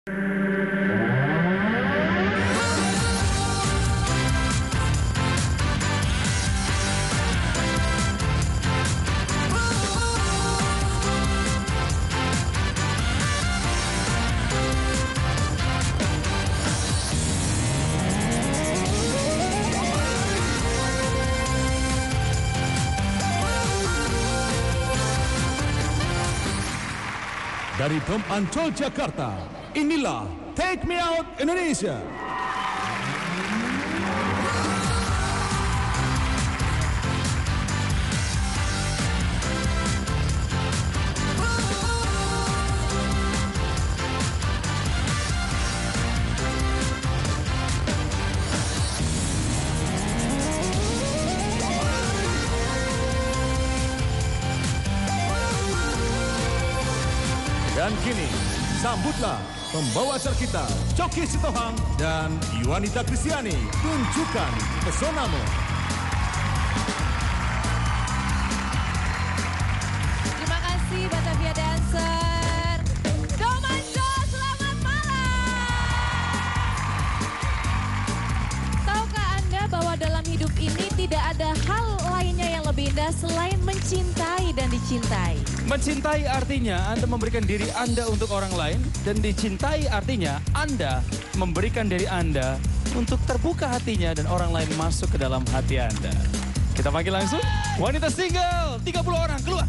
Dari Dom Ancol Jakarta, inilah Take Me Out Indonesia. Dan kini, sambutlah pembawa acara kita, Coki Sitohang dan Yuanita Kristiani. Tunjukkan pesonamu. Terima kasih Batavia Dancer. Dom Ancol, selamat malam. Tahukah Anda bahwa dalam hidup ini tidak ada hal lainnya yang lebih indah selain mencintai dan dicintai? Mencintai artinya Anda memberikan diri Anda untuk orang lain. Dan dicintai artinya Anda memberikan diri Anda untuk terbuka hatinya dan orang lain masuk ke dalam hati Anda. Kita panggil langsung wanita single 30 orang keluar.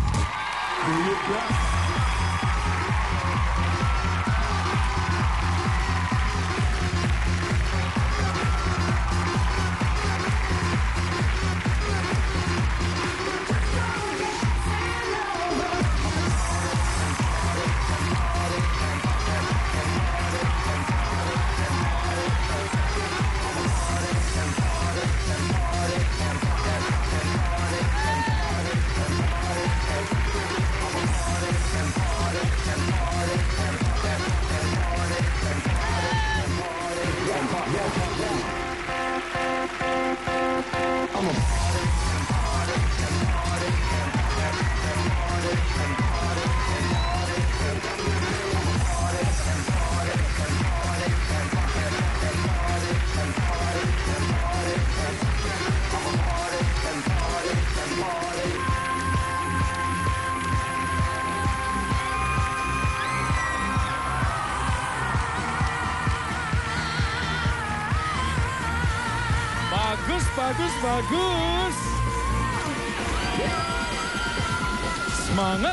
Bagus. Semangat.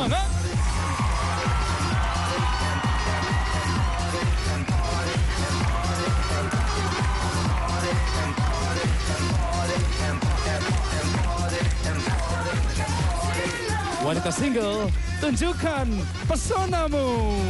Wanita single, tunjukkan pesonamu.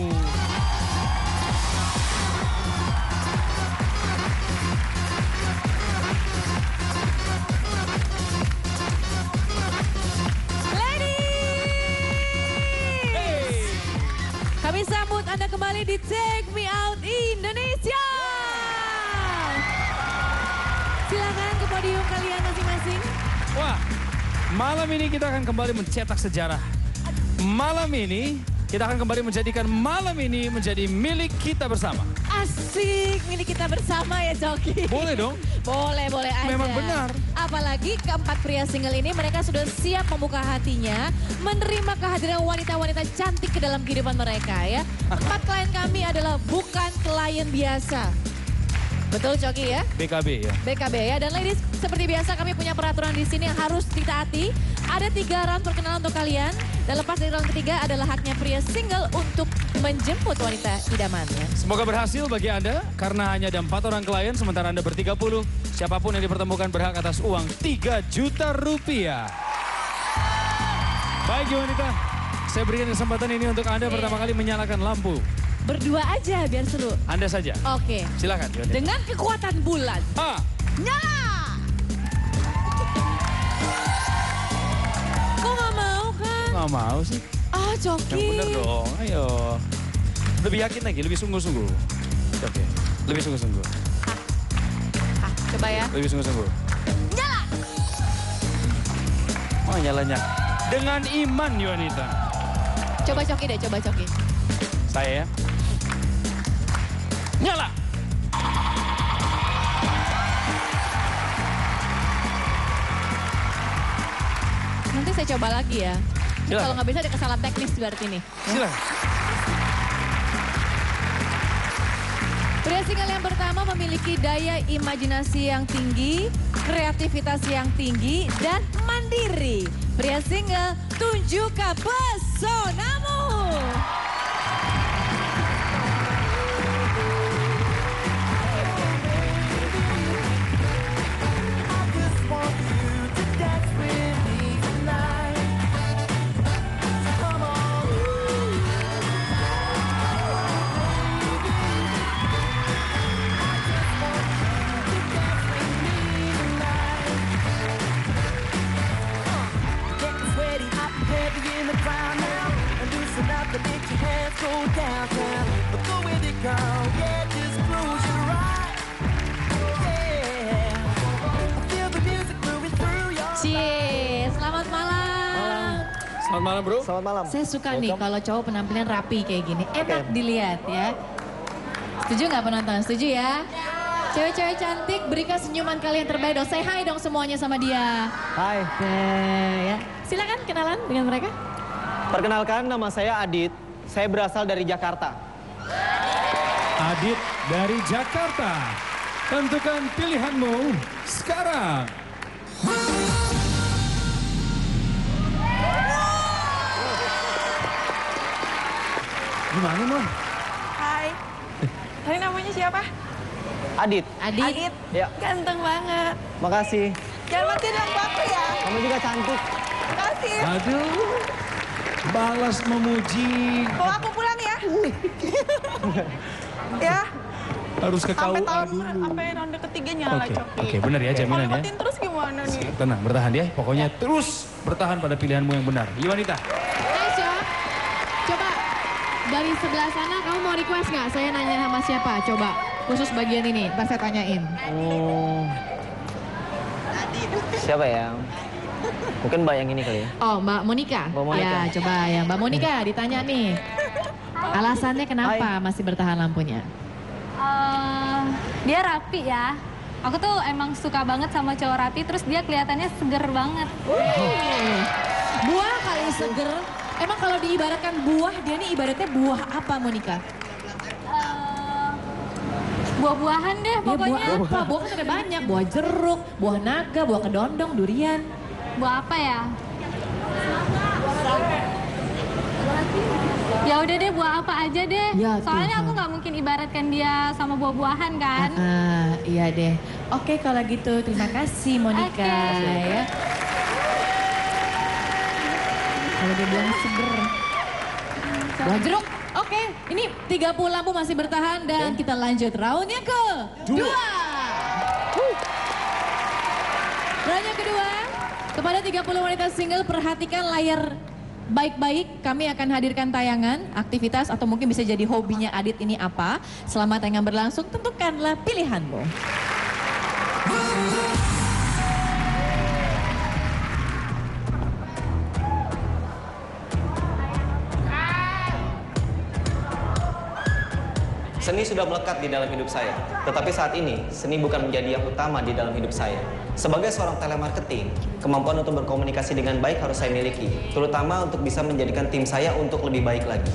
Kami sambut Anda kembali di Take Me Out Indonesia. Silakan ke podium kalian masing-masing. Wah, malam ini kita akan kembali mencetak sejarah. Malam ini kita akan kembali menjadikan malam ini menjadi milik kita bersama. Asik, milik kita bersama ya Coki. Boleh dong. Boleh aja. Memang benar. Apalagi keempat pria single ini mereka sudah siap membuka hatinya, menerima kehadiran wanita-wanita cantik ke dalam kehidupan mereka ya. Empat klien kami adalah bukan klien biasa. Betul Coki ya? BKB ya. BKB ya. Dan ladies, seperti biasa kami punya peraturan di sini yang harus ditaati. Ada 3 round perkenalan untuk kalian. Dan lepas dari round ketiga adalah haknya pria single untuk menjemput wanita idamannya. Semoga berhasil bagi Anda karena hanya ada 4 orang klien sementara Anda ber-30. Siapapun yang dipertemukan berhak atas uang 3 juta rupiah. Baik wanita, saya berikan kesempatan ini untuk Anda pertama kali menyalakan lampu. Berdua aja biar seru. Anda saja. Oke. Silakan. Dengan kekuatan bulan. Nyala! Kok gak mau kan? Gak mau sih. Ah, Coki. Yang bener dong, ayo. Lebih yakin lagi, lebih sungguh-sungguh. Oke, lebih sungguh-sungguh. Coba ya. Lebih sungguh-sungguh. Nyala! Oh nyalanya. Dengan iman Yuanita. Coba Coki deh, coba Coki. Saya ya. saya coba lagi ya. Silakan. Kalau nggak bisa ada kesalahan teknis berarti nih. Silakan. Pria single yang pertama memiliki daya imajinasi yang tinggi, kreativitas yang tinggi, dan mandiri. Pria single, tunjukkan pesonamu. Cie, selamat malam. Selamat malam bro. Selamat malam. Saya suka nih kalau cowok penampilan rapi kayak gini. Enak dilihat ya. Setuju nggak penonton? Setuju ya? Cewek-cewek cantik, berikan senyuman kalian terbaik dong. Say hi dong semuanya sama dia. Hai. Ya. Silakan kenalan dengan mereka. Perkenalkan, nama saya Adit. Saya berasal dari Jakarta. Adit dari Jakarta. Tentukan pilihanmu sekarang. Gimana, Mon? Hai. Tadi namanya siapa? Adit. Adit. Ya, Ganteng banget. makasih. Jangan mati dong aku ya. Kamu juga cantik. Makasih. Aduh, balas memuji. Bawa aku pulang ya. Ya. Harus ke Sampai KUA tahun dulu. sampai ronde ketiganya lah Coki. Oke, benar ya Kalau jaminan ya. ikutin terus gimana nih? Tenang, bertahan ya. Pokoknya terus bertahan pada pilihanmu yang benar. Yuanita. Aisyah, coba dari sebelah sana kamu mau request nggak? Saya nanya sama siapa? Coba khusus bagian ini, ntar saya tanyain. Siapa ya? Mungkin Mbak yang ini kali ya. Oh, Mbak Monica. Mbak Monica. Ya, coba ya Mbak Monica ditanya nih. Alasannya kenapa masih bertahan lampunya? Dia rapi ya. Aku tuh emang suka banget sama cowok rapi, terus dia kelihatannya seger banget. Buah kali seger. Emang kalau diibaratkan buah, dia nih ibaratnya buah apa Monica? Buah-buahan deh Ya, pokoknya. buah apa? Buah kan ada banyak. Buah jeruk, buah naga, buah kedondong, durian. Buah apa ya? Ya udah deh, buah apa aja deh. Ya, Soalnya Tuhan. aku nggak mungkin ibaratkan dia sama buah-buahan kan. Iya deh. Oke kalau gitu terima kasih Monica Oke. ya. Kalau dia bilang seger. Buah jeruk. Oke, ini 30 lampu masih bertahan dan kita lanjut roundnya ke dua. Round yang kedua, kepada 30 wanita single perhatikan layar baik-baik. Kami akan hadirkan tayangan, aktivitas atau mungkin bisa jadi hobinya Adit ini apa. Selama tayangan berlangsung, tentukanlah pilihanmu. Seni sudah melekat di dalam hidup saya. Tetapi saat ini, seni bukan menjadi yang utama di dalam hidup saya. Sebagai seorang telemarketing, kemampuan untuk berkomunikasi dengan baik harus saya miliki. Terutama untuk bisa menjadikan tim saya untuk lebih baik lagi.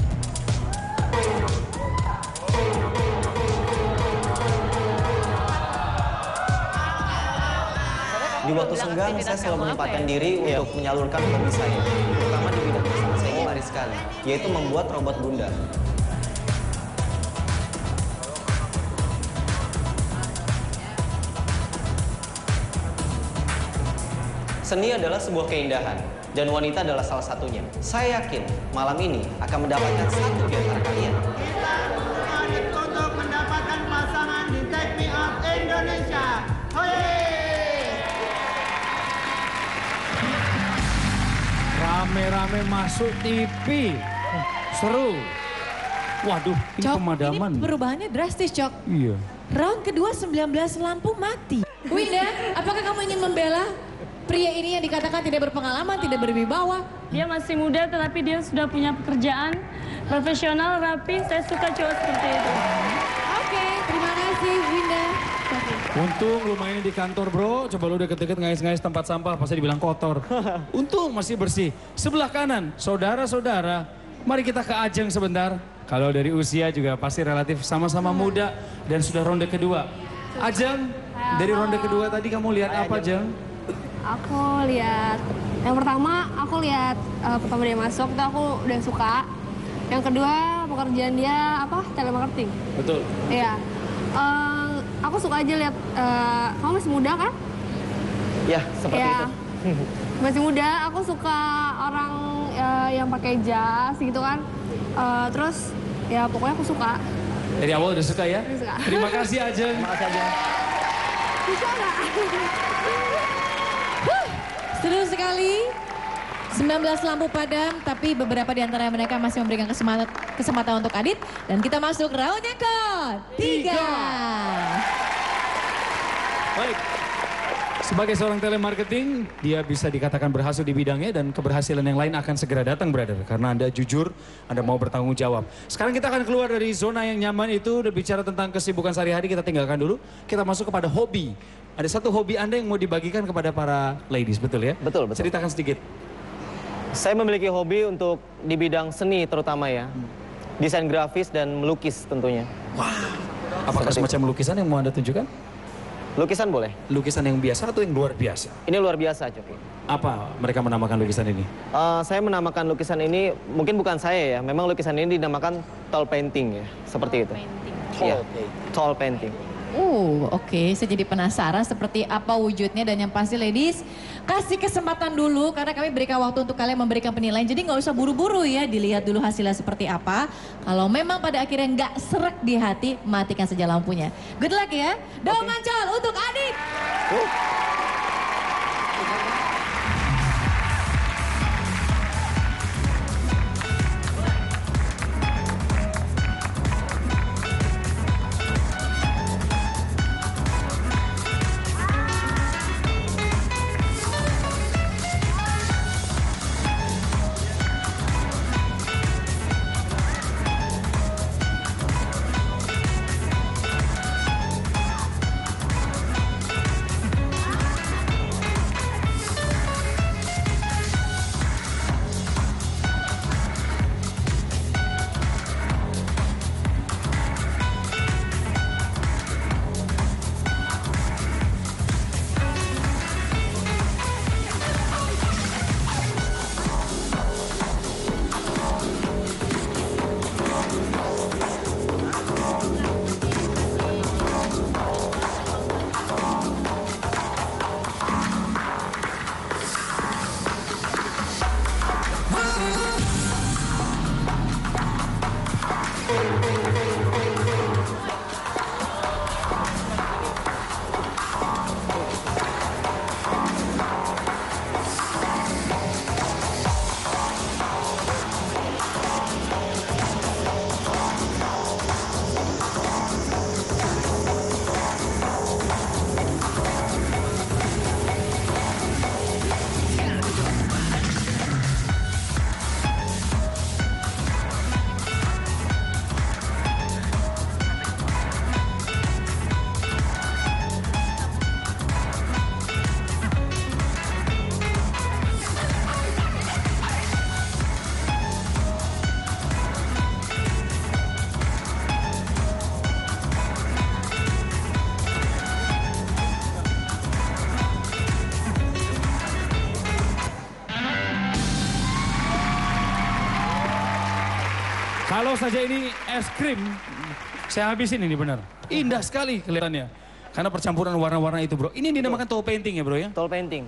Di waktu senggang, saya selalu menyempatkan diri untuk menyalurkan hobi saya. Terutama di bidang yang sangat saya gemari sekali, yaitu membuat robot bunda. Seni adalah sebuah keindahan, dan wanita adalah salah satunya. Saya yakin malam ini akan mendapatkan satu di antara kalian. Kita adit untuk mendapatkan pasangan di Me Out Indonesia. Hore! Rame-rame masuk TV. Seru. Waduh, ini Cok, pemadaman. ini perubahannya drastis, Cok. Iya. Round kedua 19 lampu mati. Winda, apakah kamu ingin membela pria ini yang dikatakan tidak berpengalaman, tidak berwibawa? Dia masih muda tetapi dia sudah punya pekerjaan, profesional, rapi. Saya suka cowok seperti itu. Oke, terima kasih Winda. Untung lu main di kantor bro, coba lu deket-deket ngais-ngais tempat sampah pasti dibilang kotor. Untung masih bersih. Sebelah kanan, saudara-saudara, mari kita ke Ajeng sebentar. Kalau dari usia juga pasti relatif sama-sama muda dan sudah ronde kedua. Ajeng, dari ronde kedua tadi kamu lihat apa, Ajeng? Aku lihat, yang pertama aku lihat pertama dia masuk, itu aku udah suka. Yang kedua pekerjaan dia apa? Telemarketing. Betul. Iya. Aku suka aja lihat, kamu masih muda kan? Ya, seperti Iya. itu. Masih muda, aku suka orang yang pakai jas gitu kan. Terus ya pokoknya aku suka. Dari awal udah suka ya? Udah suka. Terima kasih Ajeng. Terima kasih aja. Bisa nggak? Seru sekali. 19 lampu padam, tapi beberapa di antara mereka masih memberikan kesempatan untuk Adit. Dan kita masuk round yang ke-3. Baik. Sebagai seorang telemarketing, dia bisa dikatakan berhasil di bidangnya dan keberhasilan yang lain akan segera datang, brother. Karena Anda jujur, Anda mau bertanggung jawab. Sekarang kita akan keluar dari zona yang nyaman itu, udah bicara tentang kesibukan sehari-hari, kita tinggalkan dulu. Kita masuk kepada hobi. Ada satu hobi Anda yang mau dibagikan kepada para ladies, betul ya? Betul, betul. Ceritakan sedikit. Saya memiliki hobi untuk di bidang seni terutama ya. Desain grafis dan melukis tentunya. Apakah semacam lukisan yang mau Anda tunjukkan? Lukisan boleh? Lukisan yang biasa atau yang luar biasa? Ini luar biasa, Coki. Apa mereka menamakan lukisan ini? Saya menamakan lukisan ini, mungkin bukan saya ya, memang lukisan ini dinamakan tall painting ya, seperti itu. Iya, tall painting. Oke. Saya jadi penasaran seperti apa wujudnya dan yang pasti ladies, kasih kesempatan dulu karena kami berikan waktu untuk kalian memberikan penilaian. Jadi nggak usah buru-buru ya, dilihat dulu hasilnya seperti apa. Kalau memang pada akhirnya nggak serak di hati, matikan saja lampunya. Good luck ya. Daun Mancol untuk Adit. Kalau saja ini es krim, saya habisin ini benar. Indah sekali kelihatannya. Karena percampuran warna-warna itu bro. Ini dinamakan tall painting ya bro ya? Tall painting.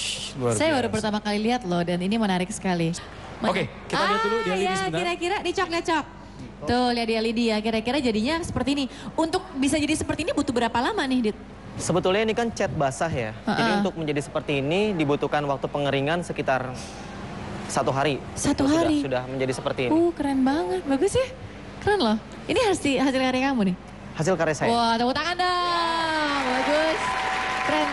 Saya baru pertama kali lihat loh dan ini menarik sekali. Oke, kita lihat dulu dia lidi sebentar. Kira-kira dicok. Tuh lihat dia lidi ya, kira-kira jadinya seperti ini. Untuk bisa jadi seperti ini butuh berapa lama nih Dit? Sebetulnya ini kan cat basah ya. Jadi untuk menjadi seperti ini dibutuhkan waktu pengeringan sekitar 1 hari. Satu hari? Sudah menjadi seperti ini. Keren banget, bagus ya. Keren loh. Ini hasil karya kamu nih? Hasil karya saya. Wah, tepuk tangan dong. Bagus. Keren.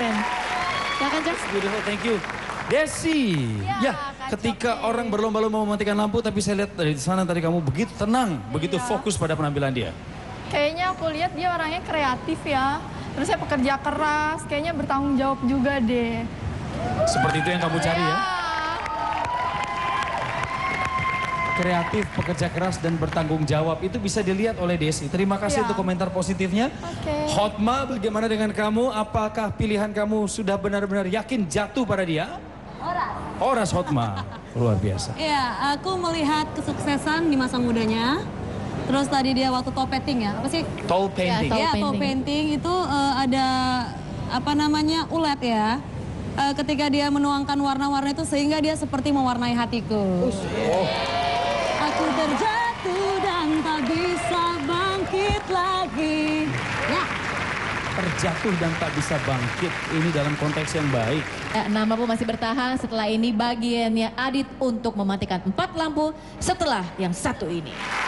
Silakan Cak. Beautiful, thank you. Desi. Ya, ketika orang berlomba-lomba mematikan lampu, tapi saya lihat dari sana tadi kamu begitu tenang, begitu fokus pada penampilan dia. Kayaknya aku lihat dia orangnya kreatif ya. Terus saya pekerja keras, kayaknya bertanggung jawab juga deh. Seperti itu yang kamu cari ya? Kreatif, pekerja keras, dan bertanggung jawab. Itu bisa dilihat oleh Desi. Terima kasih untuk komentar positifnya. Hotma, bagaimana dengan kamu? Apakah pilihan kamu sudah benar-benar yakin jatuh pada dia? Horas Hotma. Luar biasa. Iya, aku melihat kesuksesan di masa mudanya. Terus tadi dia waktu toe painting ya, apa sih? Toe painting. Ya, toe painting itu ada apa namanya ulet ya. Ketika dia menuangkan warna-warna itu sehingga dia seperti mewarnai hatiku. Aku terjatuh dan tak bisa bangkit lagi. Ya. Terjatuh dan tak bisa bangkit. Ini dalam konteks yang baik. Nama pun masih bertahan. Setelah ini bagiannya Adit untuk mematikan 4 lampu setelah yang satu ini.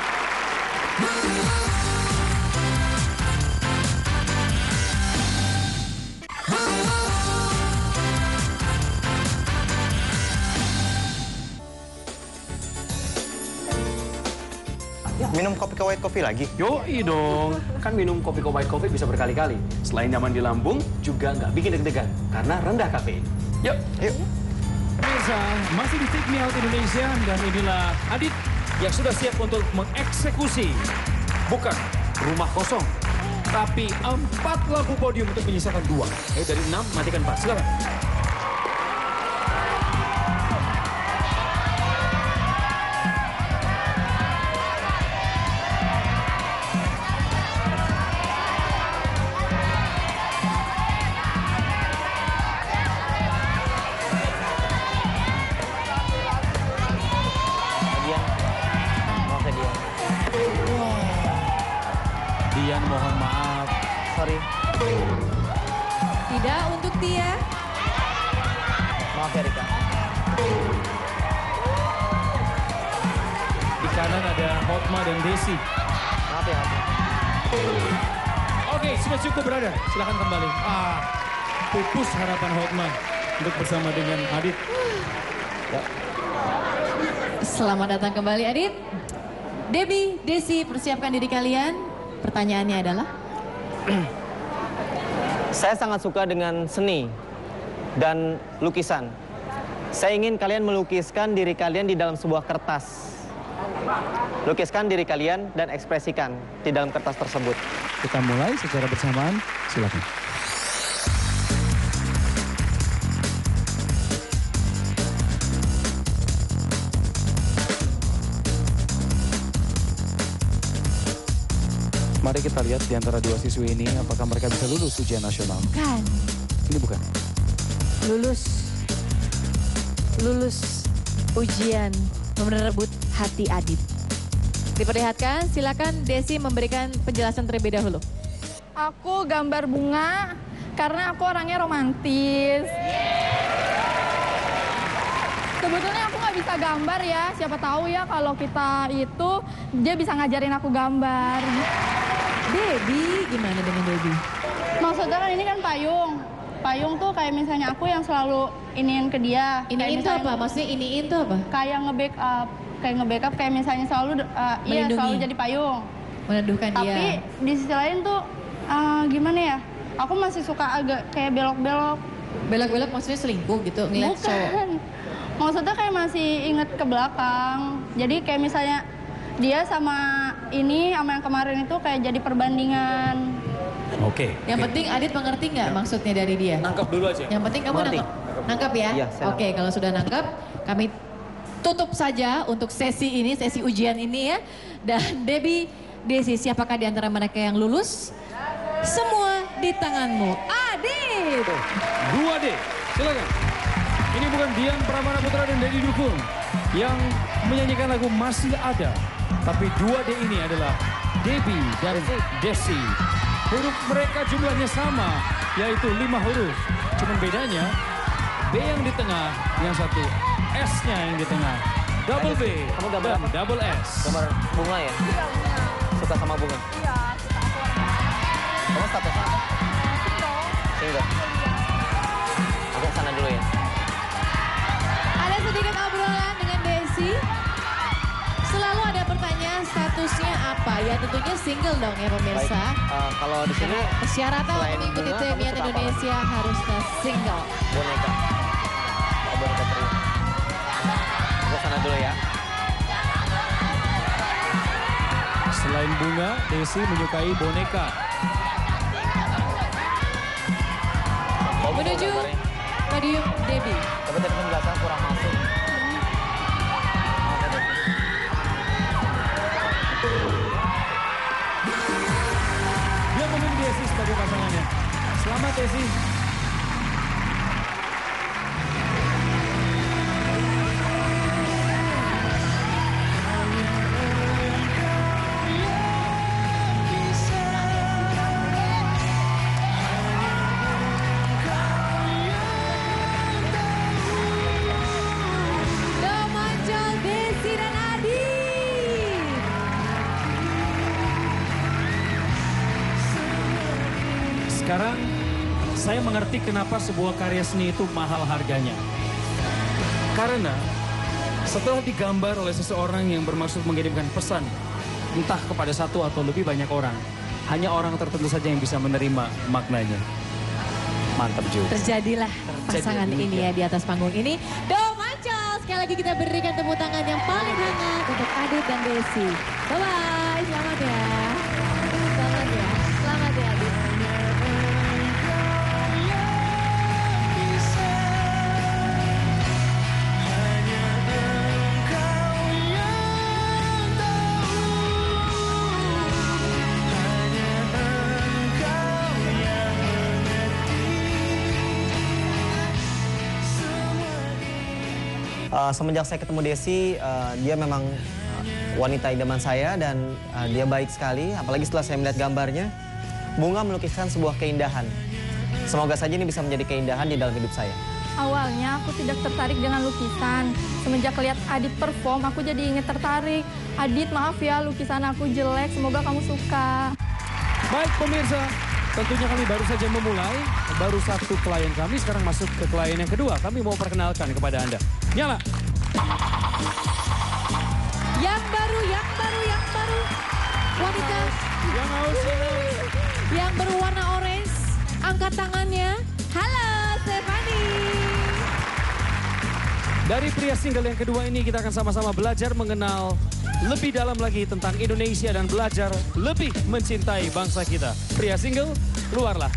Minum kopi ke white coffee lagi? Yoi dong, kan minum kopi ke white coffee bisa berkali-kali. Selain nyaman di lambung, juga nggak bikin deg-degan karena rendah kafein. Yuk, yuk. Pemirsa, masih di Take Me Out Indonesia dan inilah Adit yang sudah siap untuk mengeksekusi bukan rumah kosong, tapi 4 lampu podium untuk menyisakan 2. Dari 6 matikan 4. Silakan. Dian, mohon maaf. Sorry. Tidak untuk Tia. Maaf ya Rika. Di kanan ada Hotma dan Desi. Maaf ya Hotma. Oke, sudah cukup berada. Silakan kembali. Pupus harapan Hotma untuk bersama dengan Adit. Ya. Selamat datang kembali Adit. Debbie, Desi, persiapkan diri kalian. Pertanyaannya adalah? Saya sangat suka dengan seni dan lukisan. Saya ingin kalian melukiskan diri kalian di dalam sebuah kertas. Lukiskan diri kalian dan ekspresikan di dalam kertas tersebut. Kita mulai secara bersamaan. Silakan. Mari kita lihat di antara 2 siswi ini apakah mereka bisa lulus ujian nasional. Bukan. Ini bukan. Lulus ujian merebut hati Adit. Diperlihatkan, silakan Desi memberikan penjelasan terlebih dahulu. Aku gambar bunga karena aku orangnya romantis. Sebetulnya aku nggak bisa gambar ya, siapa tahu ya kalau kita itu dia bisa ngajarin aku gambar. Debbie, gimana dengan Debbie? Maksudnya kan ini kan payung. Payung tuh kayak misalnya aku yang selalu iniin ke dia. Iniin tuh apa? Maksudnya iniin tuh apa? Kayak nge-backup. Kayak nge-backup kayak misalnya selalu selalu jadi payung. Meneduhkan dia. Tapi di sisi lain tuh gimana ya? Aku masih suka agak kayak belok-belok. Belok-belok maksudnya selingkuh gitu? Ngeliat cowok? Bukan. Maksudnya kayak masih inget ke belakang. Jadi kayak misalnya dia sama ini sama yang kemarin itu kayak jadi perbandingan. Oke. Yang penting Adit mengerti nggak maksudnya dari dia? Nangkap dulu aja. Yang penting kamu nangkap. Nangkap ya? Iya, Oke, kalau sudah nangkap, kami tutup saja untuk sesi ini, sesi ujian ini ya. Dan Debbie, Desi, siapakah di antara mereka yang lulus? Semua di tanganmu. Adit! 2D, silakan. Ini bukan Dian Pramana Putra dan Dedi Dukung yang menyanyikan lagu Masih Ada. Tapi 2D ini adalah Debbie dan Desi. Huruf mereka jumlahnya sama, yaitu 5 huruf. Cuman bedanya, B yang di tengah, yang satu S-nya yang di tengah. Double B Kamu gambar dan apa? double S. Gambar bunga ya? Iya, bunga. Suka sama bunga? Iya, suka aku orangnya. Kamu statusnya apa? Single. Aku kesana dulu ya. Ada sedikit obrolan dengan Desi. Selalu ada pertanyaan statusnya apa. apa? Ya tentunya single dong ya pemirsa. Kalau di sini Persyaratan selain untuk mengikuti bunga, Me kamu Out suka apa Indonesia harusnya single. boneka. Boneka trio. Aku sana dulu ya. Selain bunga, Desi menyukai boneka. Menuju podium Debbie. Tapi tadi penjelasan kurang masuk. Dia memilih Desi sebagai pasangannya. Selamat Desi. Sekarang saya mengerti kenapa sebuah karya seni itu mahal harganya. Karena setelah digambar oleh seseorang yang bermaksud mengirimkan pesan, entah kepada satu atau lebih banyak orang, hanya orang tertentu saja yang bisa menerima maknanya. Mantap juga. Terjadilah pasangan ini ya di atas panggung ini. Do Mancol, sekali lagi kita berikan tepuk tangan yang paling hangat untuk Adit dan Desi. Bye-bye, selamat ya. Selamat ya, selamat ya Adit. Semenjak saya ketemu Desi, dia memang wanita idaman saya dan dia baik sekali. Apalagi setelah saya melihat gambarnya, Bunga melukiskan sebuah keindahan. Semoga saja ini bisa menjadi keindahan di dalam hidup saya. Awalnya aku tidak tertarik dengan lukisan. Semenjak lihat Adit perform, aku jadi ingin tertarik. Adit, maaf ya lukisan aku jelek, semoga kamu suka. Baik pemirsa, tentunya kami baru saja memulai. Baru satu klien kami, sekarang masuk ke klien yang kedua. Kami mau perkenalkan kepada Anda. Nyala. Yang baru. Wanita yang berwarna orange, angkat tangannya. Halo, Stefani. Dari pria single yang kedua ini kita akan sama-sama belajar mengenal lebih dalam lagi tentang Indonesia dan belajar lebih mencintai bangsa kita. Pria single, keluarlah.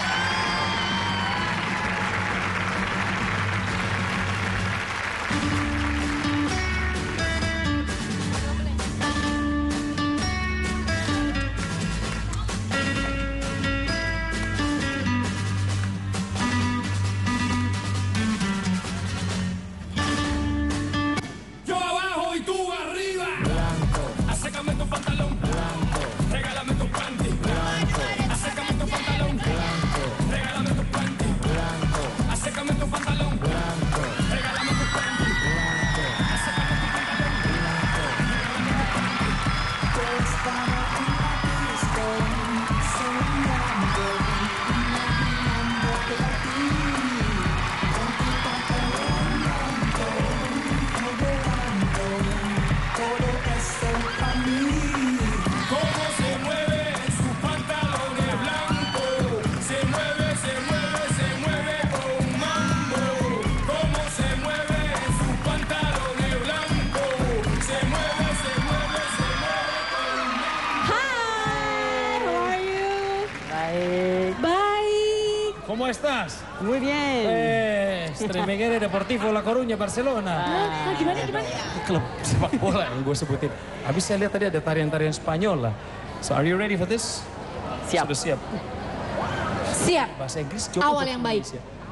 ¿Cómo estás? Muy bien. Extremeñera Deportivo La Coruña, Barcelona. Gimana? Klub sepak bola yang gue sebutin. Habis saya lihat tadi ada tarian-tarian Spanyol lah. So are you ready for this? Siap. Sudah siap? Siap. Bahasa Inggris. Awal yang baik.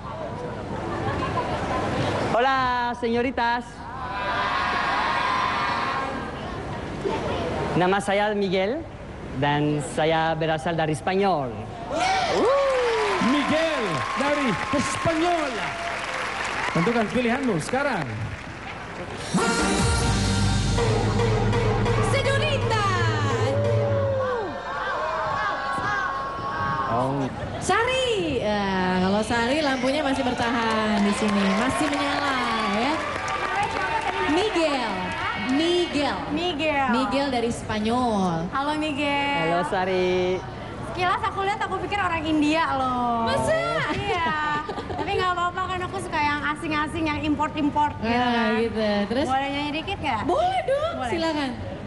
Hola, señoritas. Nama saya Miguel dan saya berasal dari Spanyol. Miguel dari Spanyol. Tentukan pilihanmu sekarang. Señorita. Sari. Kalau Sari lampunya masih bertahan di sini, masih menyala ya. Miguel. Miguel. Miguel dari Spanyol. Halo Miguel. Halo Sari. Sekilas aku lihat aku pikir orang India loh. Masa? Iya. Tapi nggak apa-apa kan aku suka yang asing-asing, yang import-import gitu kan. Gitu. Terus? Boleh nyanyi dikit nggak? Boleh dong, Boleh. silakan.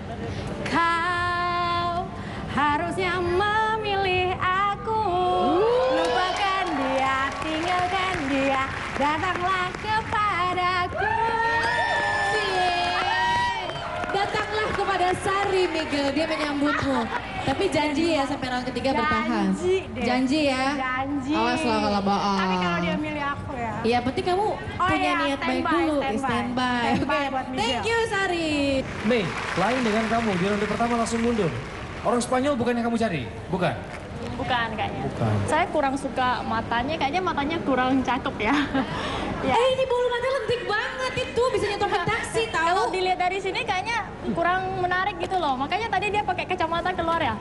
Kau harusnya memilih aku. Lupakan dia, tinggalkan dia, datanglah kepadaku. Datanglah kepada Sari, Miguel. Dia menyambutmu. Tapi janji ya sampai round ketiga bertahan. Janji deh. Janji ya. Janji. Awas lo kalau bohong. Tapi kalau dia milih aku ya. Iya, penting kamu punya iya, niat baik standby, dulu. standby. Standby. Standby Oke. buat Miguel. Thank you, Sari. Mei, lain dengan kamu, di ronde pertama langsung mundur. Orang Spanyol bukan yang kamu cari? Bukan? Bukan kayaknya. Bukan. Saya kurang suka matanya, kayaknya matanya kurang cakep ya. Ya. Ini bulu mata lentik banget itu, bisa nyetor taksi tahu. Kalau dilihat dari sini kayaknya kurang menarik gitu loh. Makanya tadi dia pakai kacamata keluar ya.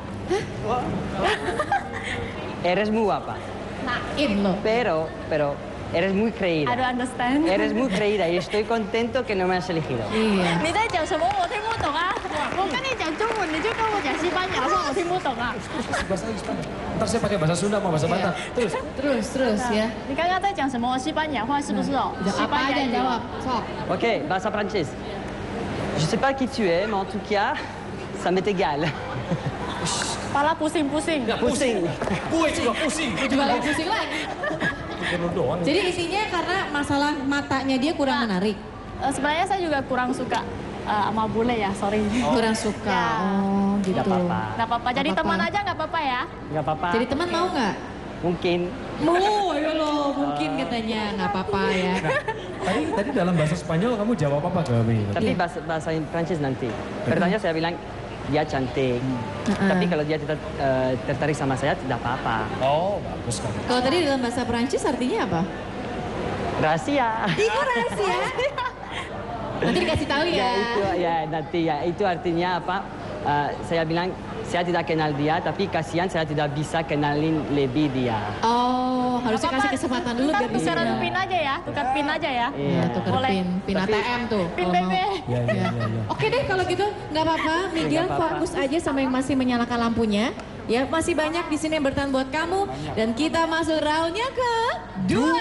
Eres muy guapa. Naim lo. Pero eres muy I creída. don't understand. Eres muy creída y estoy contento que no me has elegido. 你在讲什么？我听不懂啊！我跟你讲中文，你就跟我讲西班牙话，我听不懂啊！ Bahasa Spanyol. Ntar saya pakai bahasa Sunda sama bahasa Batak. Terus ya. 你刚刚在讲什么西班牙话是不是哦？西 Apa 班牙 aja 语 jawab. Sok. Ok, bahasa Prancis. Je sais pas qui tu es, mais en tout cas, ça m'est égal. Kepala pusing-pusing. Pusing. Gue juga pusing. Gue juga lagi pusing lagi. Jadi intinya karena masalah matanya dia kurang menarik. Sebenarnya saya juga kurang suka sama bule ya, sorry. Kurang suka. Oh, gitu. Gak apa-apa. Nggak apa-apa, jadi Nggak teman apa-apa. aja nggak apa-apa ya. Gak apa-apa. Jadi teman mau nggak? Mungkin. Ya loh, mungkin katanya nggak apa-apa ya. Tadi dalam bahasa Spanyol kamu jawab apa ke Mei? Tapi bahasa Prancis nanti. Pertanyaan saya bilang, dia cantik. Tapi kalau dia tidak tertarik sama saya, tidak apa-apa. Oh, bagus kan. Kalau tadi dalam bahasa Perancis artinya apa? Rahasia. Itu rahasia. Nanti dikasih tahu ya. Nanti ya. Itu artinya apa? Saya bilang, saya tidak kenal dia, tapi kasihan saya tidak bisa kenalin lebih dia. Oh, harusnya kasih kesempatan dulu biar bisa. Tukar pin aja ya, tukar pin aja ya. Iya, tukar Boleh. pin ATM tuh. Pin kalau BB. mau. Ya. Oke deh kalau gitu nggak apa-apa. Miguel nggak apa-apa. fokus aja sama yang masih menyalakan lampunya. Ya masih banyak di sini yang bertahan buat kamu. Dan kita masuk roundnya ke 2.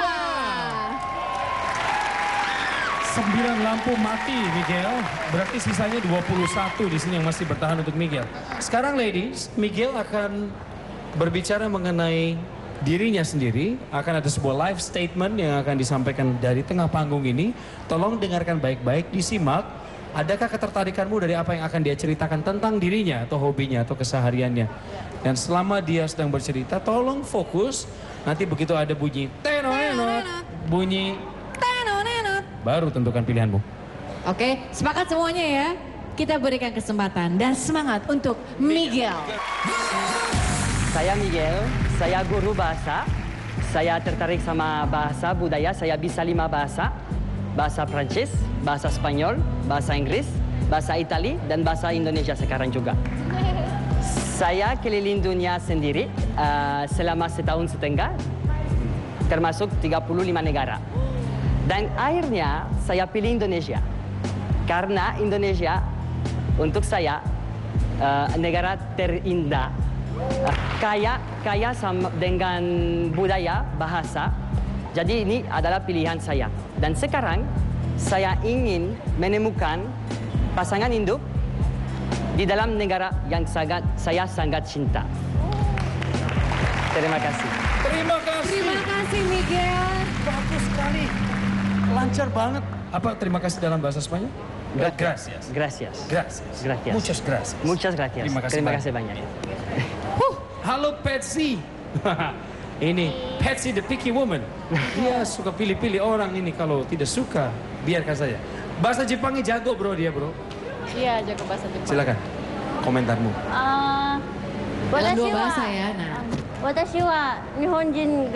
9 lampu mati, Miguel. Berarti sisanya 21 di sini yang masih bertahan untuk Miguel. Sekarang ladies, Miguel akan berbicara mengenai dirinya sendiri. Akan ada sebuah live statement yang akan disampaikan dari tengah panggung ini. Tolong dengarkan baik-baik, disimak. Adakah ketertarikanmu dari apa yang akan dia ceritakan tentang dirinya atau hobinya atau kesehariannya? Dan selama dia sedang bercerita, tolong fokus. Nanti begitu ada bunyi tenonenot, bunyi baru tentukan pilihanmu. Oke, sepakat semuanya ya. Kita berikan kesempatan dan semangat untuk Miguel. Saya Miguel, saya guru bahasa. Saya tertarik sama bahasa budaya, saya bisa 5 bahasa. Bahasa Prancis, bahasa Spanyol, bahasa Inggris, bahasa Itali, dan bahasa Indonesia sekarang juga. Saya keliling dunia sendiri selama setahun setengah, termasuk 35 negara. Dan akhirnya saya pilih Indonesia. Karena Indonesia untuk saya negara terindah. Kaya sama dengan budaya, bahasa. Jadi ini adalah pilihan saya. Dan sekarang saya ingin menemukan pasangan hidup di dalam negara yang saya sangat cinta. Terima kasih. Terima kasih. Terima kasih Miguel. Bagus sekali. Lancar banget. Apa terima kasih dalam bahasa Spanyol? Gracias. Gracias. Gracias. Gracias. Muchas gracias. Muchas gracias. Terima kasih banyak. Halo Patsy. Ini Patsy the picky woman. Dia suka pilih-pilih orang ini, kalau tidak suka biarkan saja. Bahasa Jepangnya jago bro dia bro. Iya, jago bahasa Jepang. Silakan komentarmu. Dalam 2 bahasa ya. Nah. 私は日本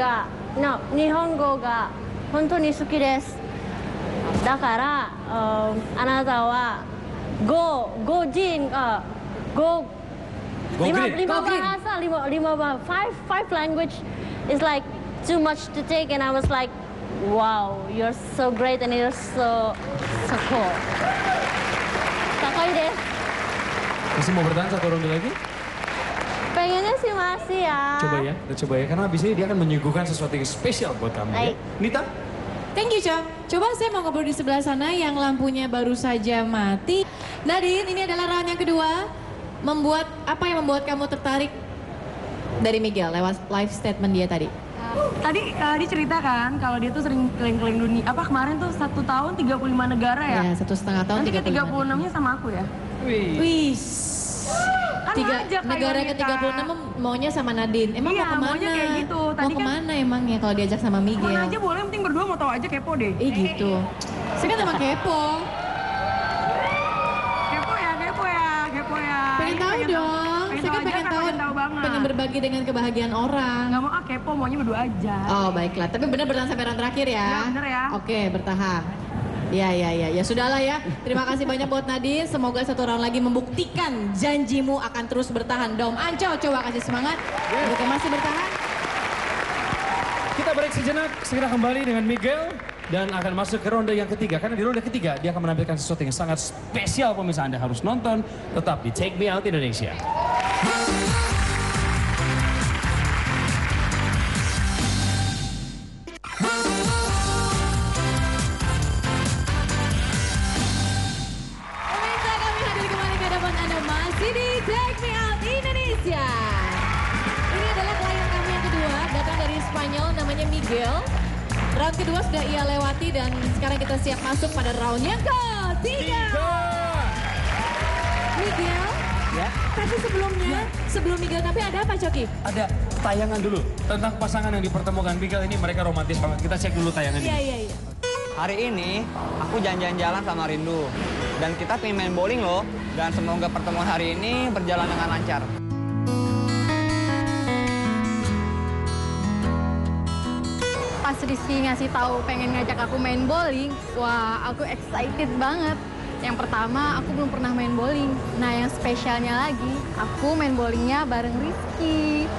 語が本当に好きです。だからあなたは5language is like too much to take, and I was like, wow, you're so great and you're so cool. 高 deh. Masih mau bertahan satu ronde lagi? Pengennya sih masih ya. Coba ya, kita coba ya. Karena abis ini dia akan menyuguhkan sesuatu yang spesial buat kamu ya. Nita? Thank you, Cok. Coba saya mau ngobrol di sebelah sana yang lampunya baru saja mati. Nadine, ini adalah round yang kedua. Apa yang membuat kamu tertarik dari Miguel lewat live statement dia tadi? Tadi dia cerita kan kalau dia tuh sering keliling-keliling dunia. Kemarin tuh 1 tahun 35 negara ya? Ya, 1,5 tahun. Nanti ke 36-nya sama aku ya? Wih. Kan Negara ke-36 maunya sama Nadine. Emang iya, mau kemana? maunya kayak gitu. Mau kemana emangnya kalau diajak sama Miguel? Kemana aja boleh, yang penting berdua mau tahu aja, kepo deh. Gitu. Saya kan emang kepo. Kepo ya. Pengen tahu dong. Saya kan pengen tahu banget. Pengen berbagi dengan kebahagiaan orang. Gak mau kepo, maunya berdua aja. Oh baiklah, tapi benar bertahan sampai round terakhir ya? Ya bener ya. Oke, bertahan. Ya sudahlah ya. Terima kasih banyak buat Nadine. Semoga satu round lagi membuktikan janjimu akan terus bertahan. Dom Anco, coba kasih semangat. Untuk yang masih bertahan. Kita break sejenak, segera kembali dengan Miguel. Dan akan masuk ke ronde yang ketiga. Karena di ronde ketiga dia akan menampilkan sesuatu yang sangat spesial. Pemirsa, Anda harus nonton. Tetap di Take Me Out Indonesia. Pemirsa, kami hadir kembali ke hadapan Anda masih di Take Me Out Indonesia. Ini adalah klien kami yang kedua, datang dari Spanyol, namanya Miguel. Round kedua sudah ia lewati dan sekarang kita siap masuk pada round yang ketiga. Miguel, ya. Tapi sebelum Miguel tapi ada apa Coki? Ada tayangan dulu tentang pasangan yang dipertemukan Miguel ini, mereka romantis banget. Kita cek dulu tayangan ini. Iya. Hari ini aku jalan-jalan sama Rindu. Dan kita pengen main bowling loh. Dan semoga pertemuan hari ini berjalan dengan lancar. Pas Rizky ngasih tahu pengen ngajak aku main bowling, wah aku excited banget. Yang pertama, aku belum pernah main bowling. Nah, yang spesialnya lagi, aku main bowlingnya bareng Rizky.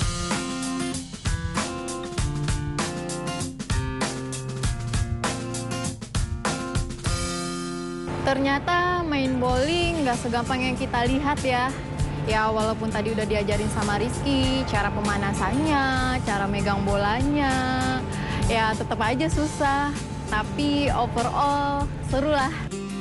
Ternyata main bowling nggak segampang yang kita lihat ya. Ya walaupun tadi udah diajarin sama Rizky, cara pemanasannya, cara megang bolanya, ya tetap aja susah. Tapi overall seru lah.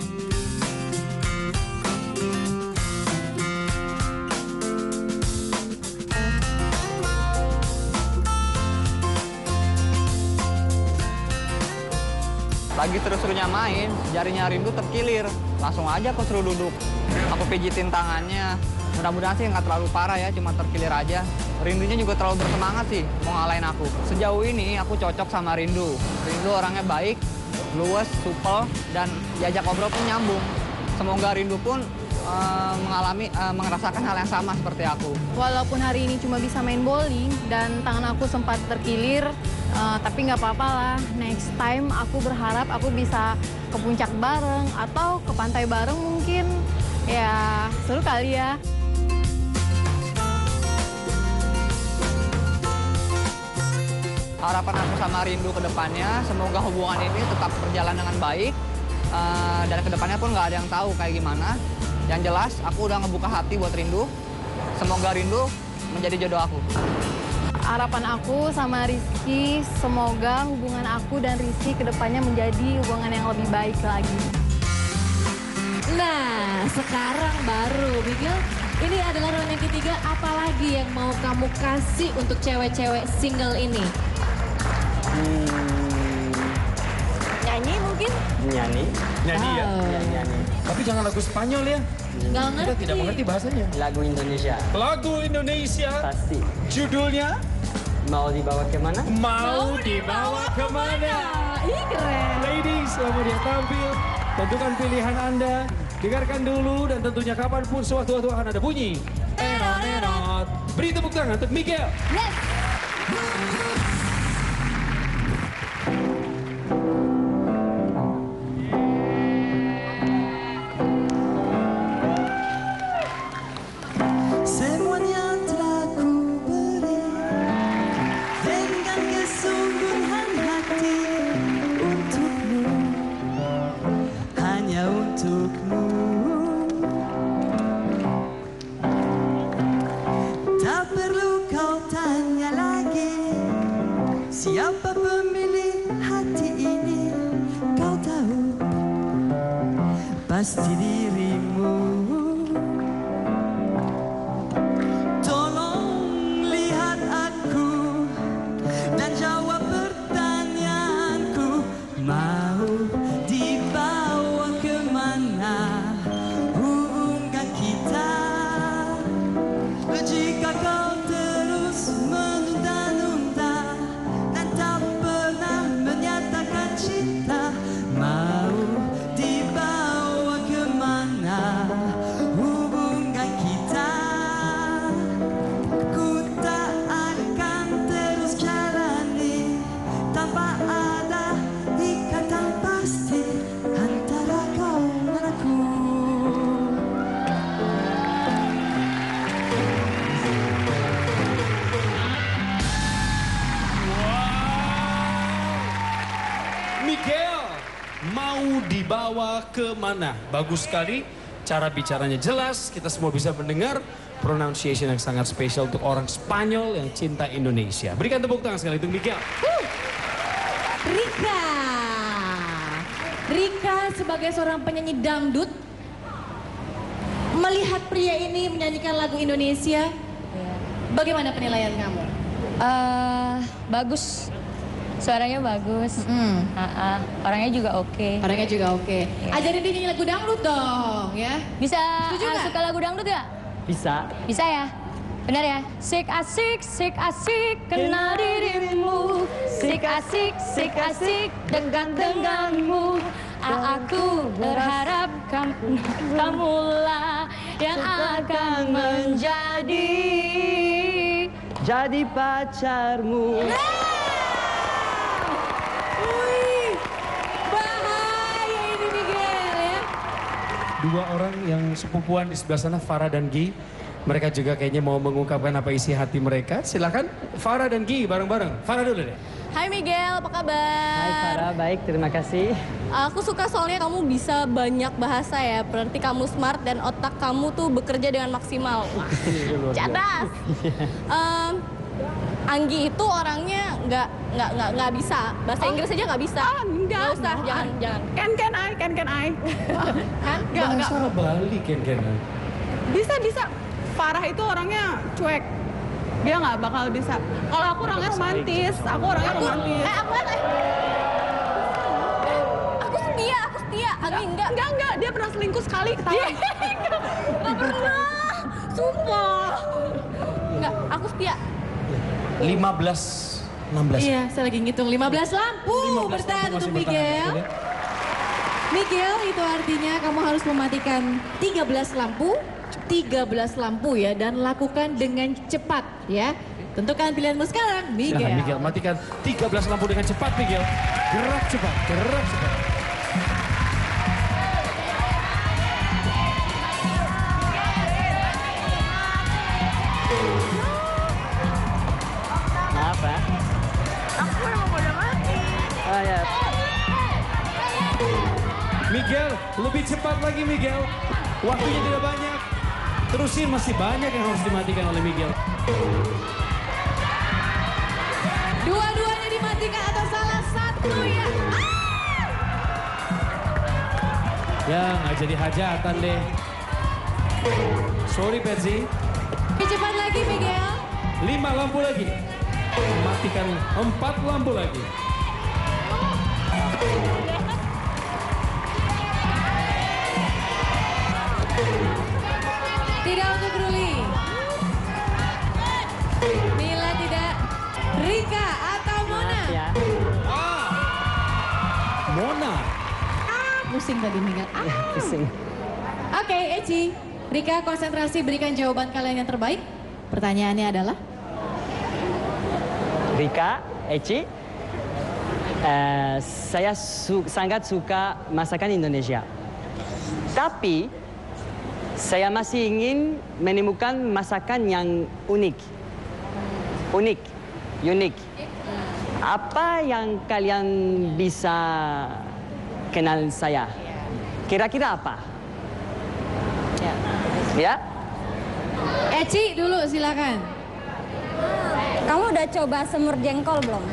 Lagi seru-serunya main, jarinya Rindu terkilir. Langsung aja aku suruh duduk. Aku pijitin tangannya. Mudah-mudahan sih nggak terlalu parah ya, cuma terkilir aja. Rindunya juga terlalu bersemangat sih, mau ngalahin aku. Sejauh ini aku cocok sama Rindu. Rindu orangnya baik, luwes, supel, dan diajak ngobrol pun nyambung. Semoga Rindu pun merasakan hal yang sama seperti aku. Walaupun hari ini cuma bisa main bowling dan tangan aku sempat terkilir, tapi nggak apa-apa lah. Next time aku berharap aku bisa ke puncak bareng atau ke pantai bareng mungkin. Ya seru kali ya. Harapan aku sama Rindu ke depannya, semoga hubungan ini tetap berjalan dengan baik. Dan ke depannya pun nggak ada yang tahu kayak gimana. Yang jelas, aku udah ngebuka hati buat Rindu. Semoga Rindu menjadi jodoh aku. Harapan aku sama Rizky, semoga hubungan aku dan Rizky ke depannya menjadi hubungan yang lebih baik lagi. Nah, sekarang baru Miguel, ini adalah round yang ketiga. Apalagi yang mau kamu kasih untuk cewek-cewek single ini? Nyanyi mungkin? Nyanyi ya? Nyanyi. Tapi jangan lagu Spanyol ya. Nggak ngerti. Kita tidak mengerti bahasanya. Lagu Indonesia. Lagu Indonesia. Pasti. Judulnya? Mau dibawa kemana? Mau dibawa kemana? Ih keren. Ladies, selama dia tampil, tentukan pilihan Anda. Dengarkan dulu dan tentunya kapanpun sewaktu-waktu akan ada bunyi. Enot. Beri tepuk tangan untuk Miguel. Yes. Semuanya telah ku beri dengan kesungguhan hati untukmu, hanya untukmu. kau tanya lagi, siapa pemilik hati ini? Kau tahu, pasti dirimu. Tolong lihat aku dan jawab pertanyaanku. Mau dibawa kemana hubungan kita? Jika kau terus menunda-nunda dan tak pernah menyatakan cinta, mau dibawa kemana hubungan kita? Ku tak akan terus jalani tanpa ada ikatan pasti antara kau dan aku. Miguel, mau dibawa ke mana? Bagus sekali, cara bicaranya jelas, kita semua bisa mendengar pronunciation yang sangat spesial untuk orang Spanyol yang cinta Indonesia. Berikan tepuk tangan sekali untuk Miguel. Rika. Rika sebagai seorang penyanyi dangdut, melihat pria ini menyanyikan lagu Indonesia, bagaimana penilaian kamu? Bagus. Suaranya bagus. Orangnya juga oke. Orangnya juga oke. Ajarin dia nyanyi lagu dangdut dong ya. Bisa nggak? suka lagu dangdut gak? Bisa. Bisa ya? Benar ya? Sik asik kenal dirimu. Sik asik dengan-denganmu. Aku berharap kamulah yang akan jadi pacarmu. Wih, bahaya ini Miguel ya. Dua orang yang sepupuan di sebelah sana, Farah dan Gi. Mereka juga kayaknya mau mengungkapkan apa isi hati mereka. Silakan Farah dan Gi bareng-bareng. Farah dulu deh. Hai Miguel, apa kabar? Hai Farah, baik, terima kasih. Aku suka soalnya kamu bisa banyak bahasa ya. Berarti kamu smart dan otak kamu tuh bekerja dengan maksimal. Wah, cerdas. Anggi itu orangnya nggak bisa bahasa Inggris aja nggak bisa. Nggak usah, jangan. Can I? Kan? Bahasa Bali kan. Bisa. Farah itu orangnya cuek. Dia nggak bakal bisa. Kalau aku orangnya romantis. Aku romantis. Aku setia. Anggi enggak. Dia pernah selingkuh sekali ketahuan. Nggak pernah. Sumpah. Enggak, aku setia. 16. Iya, saya lagi ngitung 15 lampu bertahan untuk Miguel. Miguel, itu artinya kamu harus mematikan 13 lampu ya, dan lakukan dengan cepat ya. Tentukan pilihanmu sekarang, Miguel. Silahkan Miguel, matikan 13 lampu dengan cepat Miguel. Gerak cepat. Apa? Aku emang udah mati. Oh ya. Miguel, lebih cepat lagi Miguel. Waktunya tidak banyak. Terusin, masih banyak yang harus dimatikan oleh Miguel. Dua-duanya dimatikan atau salah satu ya. Ya, nggak jadi hajatan deh. Sorry Patsy. Lebih cepat lagi Miguel. 5 lampu lagi. Matikan 4 lampu lagi. Tidak untuk Ruli. Mila tidak. Rika atau Mona? Ya. Mona. Pusing tadi Miguel. Pusing. Oke, Eci. Rika, konsentrasi, berikan jawaban kalian yang terbaik. Pertanyaannya adalah? Rika, Eci, saya sangat suka masakan Indonesia. Tapi saya masih ingin menemukan masakan yang unik. Apa yang kalian bisa kenal saya? Kira-kira apa? Ya? Eci dulu silakan. udah coba semur jengkol belum?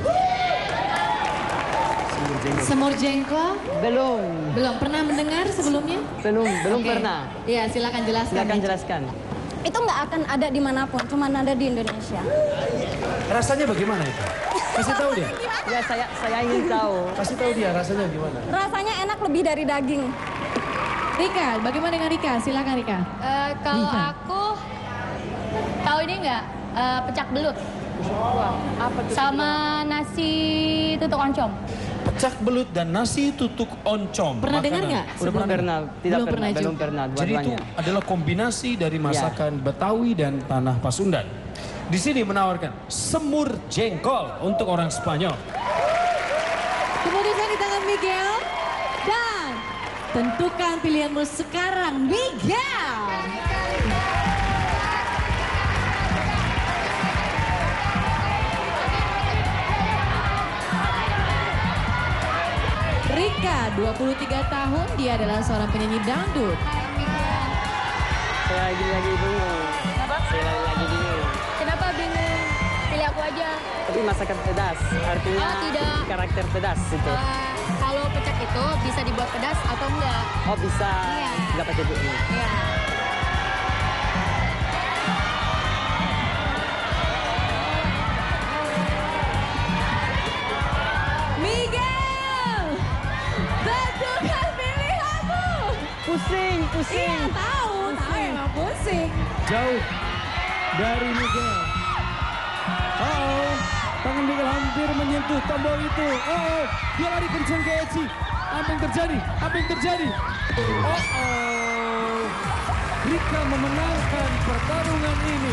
Semur jengkol? Belum. Belum pernah mendengar sebelumnya? Belum Oke. pernah. Iya, silakan jelaskan. Silakan jelaskan. Itu nggak akan ada dimanapun, cuma ada di Indonesia. Rasanya bagaimana itu? Kasih tahu dia. Ya, saya ingin tahu. Kasih tahu dia rasanya gimana. Rasanya enak lebih dari daging. Rika, bagaimana dengan Rika? Silakan Rika. Kalau aku tahu ini nggak pecak belut. Apa tuh? Sama nasi tutuk oncom. Pecak belut dan nasi tutuk oncom. Pernah dengar nggak? Udah pernah? Belum pernah Jadi itu dua-duanya. adalah kombinasi dari masakan Betawi dan tanah Pasundan. Di sini menawarkan semur jengkol untuk orang Spanyol. Keputusan di tangan Miguel. Dan tentukan pilihanmu sekarang, Miguel. Rika, 23 tahun, dia adalah seorang penyanyi dangdut. Saya lagi bingung. Saya lagi bingung. Kenapa bingung? Pilih aku aja. Tapi masakan pedas, artinya Oh, tidak. karakter pedas itu. Kalau pecak itu bisa dibuat pedas atau enggak? Oh bisa, Iya. nggak pakai bumbu. Iya. Miguel, tentukan pilihanmu. Pusing. Iya, tahu emang pusing. Jauh dari Miguel. Tangan Miguel hampir menyentuh tombol itu. Dia lari kencang ke Eci. Apa yang terjadi? Rika memenangkan pertarungan ini.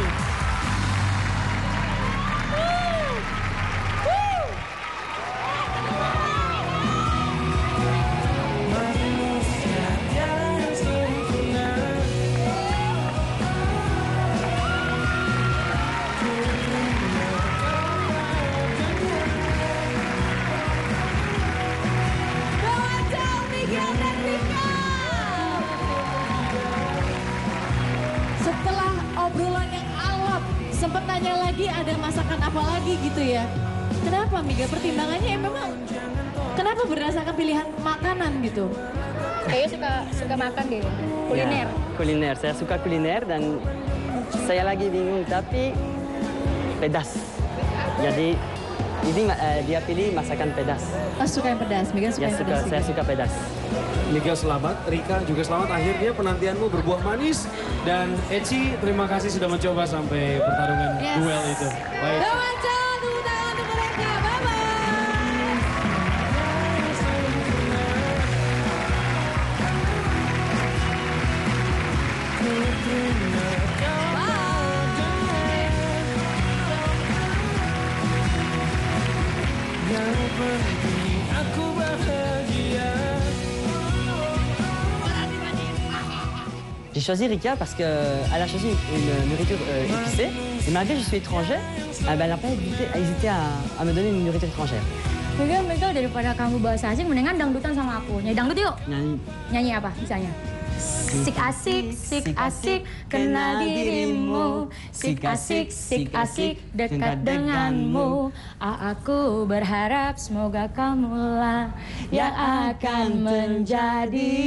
Setelah obrolan yang alot, sempat tanya lagi ada masakan apa lagi gitu ya. Kenapa Miguel? Pertimbangannya memang kenapa berdasarkan pilihan makanan gitu? Kayaknya suka makan deh. Kuliner. Ya, kuliner, saya suka kuliner dan saya lagi bingung tapi pedas. Jadi ini dia pilih masakan pedas. Oh, suka yang pedas, Miguel suka Ya, yang pedas. saya suka pedas. Miguel selamat, Rika juga selamat. Akhirnya penantianmu berbuah manis. Dan Eci, terima kasih sudah mencoba sampai pertarungan duel itu. Baik. Dewanca, tepuk tangan untuk mereka. Bye-bye. J'ai choisi Rika parce qu'elle a choisi une nourriture épicée. Et malgré que je suis étranger, elle n'a pas hésité à me donner une nourriture étrangère. Miguel, daripada kamu bahasa asing, mendingan dangdutan sama aku. Nyanyi dangdut yuk. Nyanyi. Nyanyi apa misalnya? Sik asik, kenal dirimu. Sik asik, dekat denganmu. Aku berharap semoga kamulah yang akan menjadi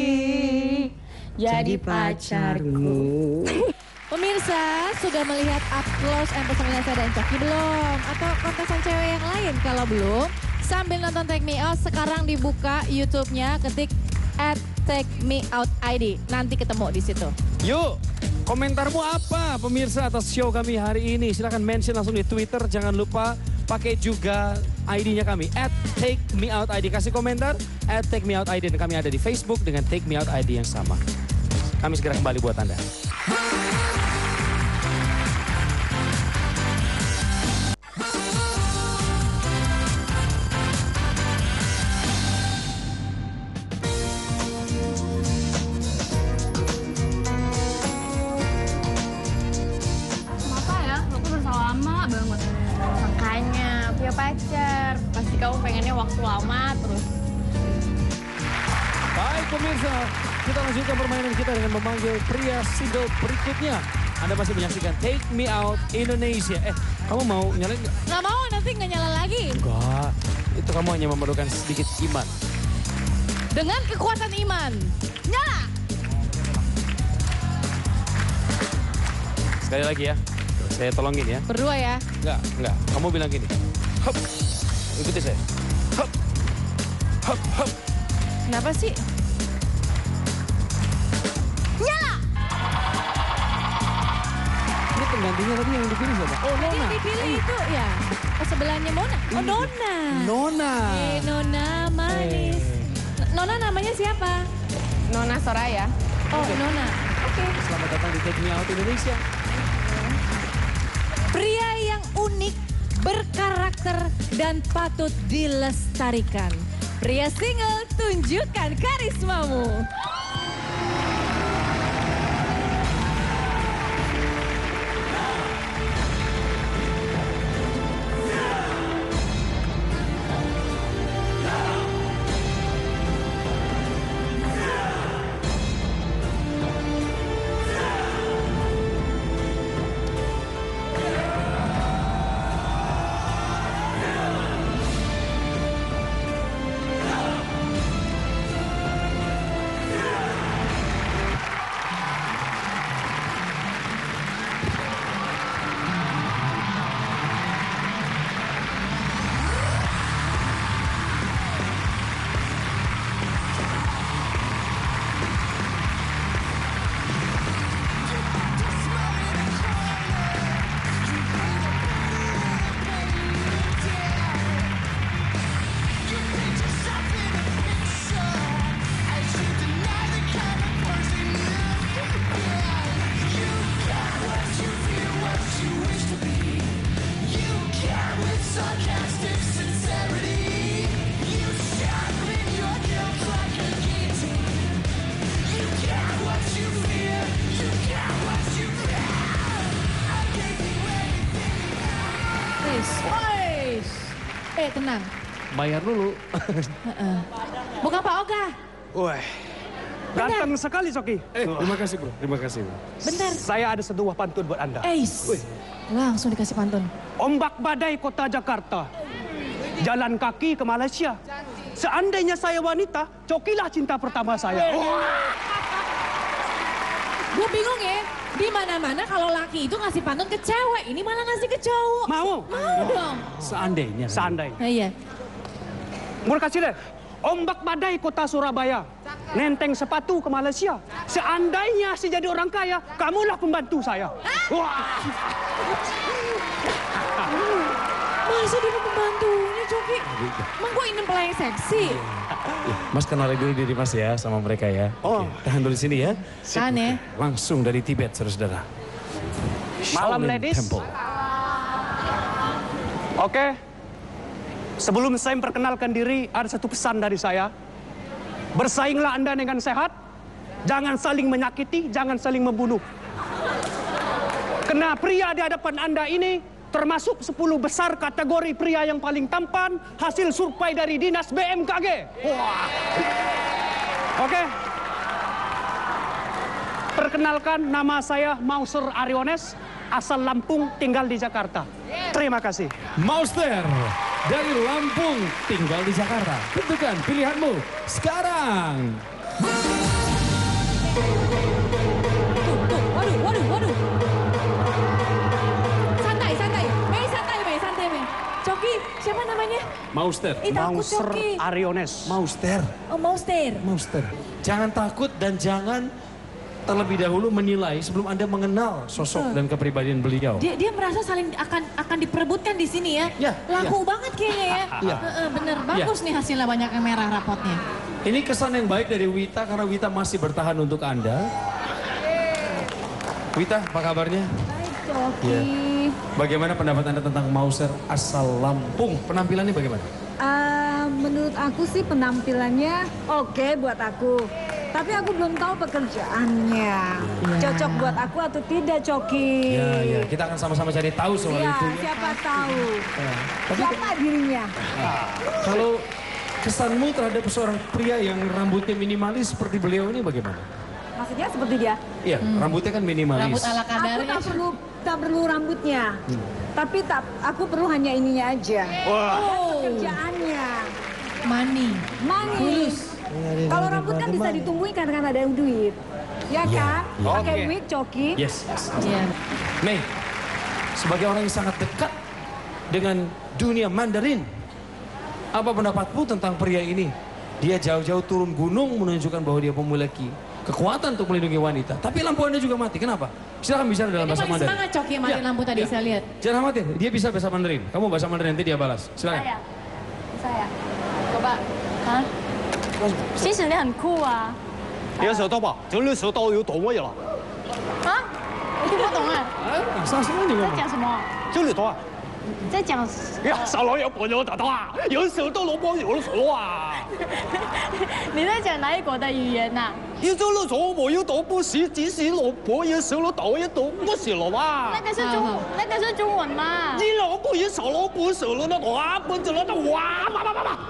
pacarku. Pemirsa, sudah melihat up close and personal saya dan Coki belum? Atau kontesan cewek yang lain? Kalau belum, sambil nonton Take Me Out, sekarang dibuka YouTube-nya, ketik @TakeMeOutID. Nanti ketemu di situ. Yuk, komentarmu apa pemirsa atas show kami hari ini? Silahkan mention langsung di Twitter. Jangan lupa pakai juga ID-nya kami, @TakeMeOutID. Kasih komentar, @TakeMeOutID. Dan kami ada di Facebook dengan Take Me Out ID yang sama. Kami segera kembali buat Anda. Kenapa ya? Aku bersama lama banget. Makanya punya pacar, pasti kamu pengennya waktu lama terus. Baik pemirsa, kita lanjutkan permainan kita dengan memanggil pria single berikutnya. Anda masih menyaksikan Take Me Out Indonesia. Kamu mau nyalain nggak? Nggak mau, nanti nggak nyala lagi. Enggak, itu kamu hanya memerlukan sedikit iman. Dengan kekuatan iman, nyala! Sekali lagi ya, saya tolongin ya. Berdua ya? Enggak. Kamu bilang gini. Hop, ikuti saya. Hop, hop, hop. Kenapa sih? Nyala! Ini penggantinya tadi yang dipilih siapa? Oh, Tadi Nona. yang dipilih itu ya, sebelahnya Mona. Oh, Nona. Nona. Nona manis. Nona namanya siapa? Nona Soraya. Oh, Nona. Oke. Selamat datang di Take Me Out Indonesia. Pria yang unik, berkarakter, dan patut dilestarikan. Pria single, tunjukkan karismamu. Tenang. Bayar dulu. Bukan Pak Oga. Wah, ganteng sekali Soki. Terima kasih bro, terima kasih bro. Bentar. Saya ada sebuah pantun buat Anda. Langsung dikasih pantun. Ombak badai kota Jakarta, jalan kaki ke Malaysia. Seandainya saya wanita, Cokilah cinta pertama saya. Gue bingung ya, di mana-mana kalau laki itu ngasih pantun ke cewek, ini malah ngasih ke cowok. Mau? Mau dong. Seandainya. Seandainya. Iya. Mau kasih deh. Ombak badai kota Surabaya, nenteng sepatu ke Malaysia. Seandainya saya jadi orang kaya, kamulah pembantu saya. Wah. Masa dia mau pembantunya, Coki? Emang gue ini pelayan seksi. Mas kenali dulu diri Mas ya sama mereka ya. Oh, tahan dulu di sini ya. Tahan ya. Langsung dari Tibet, saudara-saudara. Malam ladies. Temple. Oke. Sebelum saya memperkenalkan diri, ada satu pesan dari saya. Bersainglah Anda dengan sehat. Jangan saling menyakiti, jangan saling membunuh. Karena pria di hadapan Anda ini termasuk 10 besar kategori pria yang paling tampan hasil survei dari Dinas BMKG. Wah. Oke. Perkenalkan, nama saya Mauser Ariones, asal Lampung, tinggal di Jakarta. Terima kasih. Mauster dari Lampung, tinggal di Jakarta. Tentukan pilihanmu sekarang. Waduh. Santai, Mei. Coki, siapa namanya? Mauster. Takut Mauser Coki. Ariones. Mauster. Oh, Mauster. Mauster. Jangan takut dan jangan terlebih dahulu menilai sebelum Anda mengenal sosok dan kepribadian beliau. Dia merasa saling akan diperebutkan di sini ya. Laku banget kayaknya ya. Bener, bagus nih hasilnya, banyak yang merah rapotnya. Ini kesan yang baik dari Wita karena Wita masih bertahan untuk Anda. Wita, apa kabarnya? Coki. Bagaimana pendapat Anda tentang Mauser asal Lampung? Penampilannya bagaimana? Menurut aku sih penampilannya oke buat aku. Tapi aku belum tahu pekerjaannya. Cocok buat aku atau tidak, Coki? Ya, kita akan sama-sama cari tahu soal itu. Siapa tahu. Siapa dirinya? Kalau kesanmu terhadap seorang pria yang rambutnya minimalis seperti beliau ini bagaimana? maksudnya seperti dia. Iya, rambutnya kan minimalis. Rambut ala Aku kadarnya. tak perlu rambutnya. Tapi aku perlu hanya ininya aja. Pekerjaannya. Money. Tulus. Kalau rambut kan bisa ditungguin karena ada duit. Ya kan? Pakai wig, coki. Yes. Iya. Mei, sebagai orang yang sangat dekat dengan dunia Mandarin, apa pendapatmu tentang pria ini? Dia jauh-jauh turun gunung menunjukkan bahwa dia memiliki kekuatan untuk melindungi wanita. Tapi lampu Anda juga mati. Kenapa? Silakan bicara dalam bahasa Mandarin. Semangat Coki yang mati lampu tadi saya lihat. Jangan khawatir, dia bisa bahasa Mandarin. Kamu bahasa Mandarin nanti dia balas. Silakan. Saya. Coba. Hah? 其实你很酷啊。 你手刀吧，整理手刀有多么了？ 啊？我听不懂啊。 啥什么你在讲什么？ 整理多啊？ 在讲。 呀，少老有朋友打啊，有手刀老帮有了手啊。 你在讲哪一国的语言呐？ 要做了错，我要躲不是，只是老婆也手了倒也躲不是了吧？ 那个是中文嘛？ 你老婆也少老婆手了那哇，奔着了那哇，哇。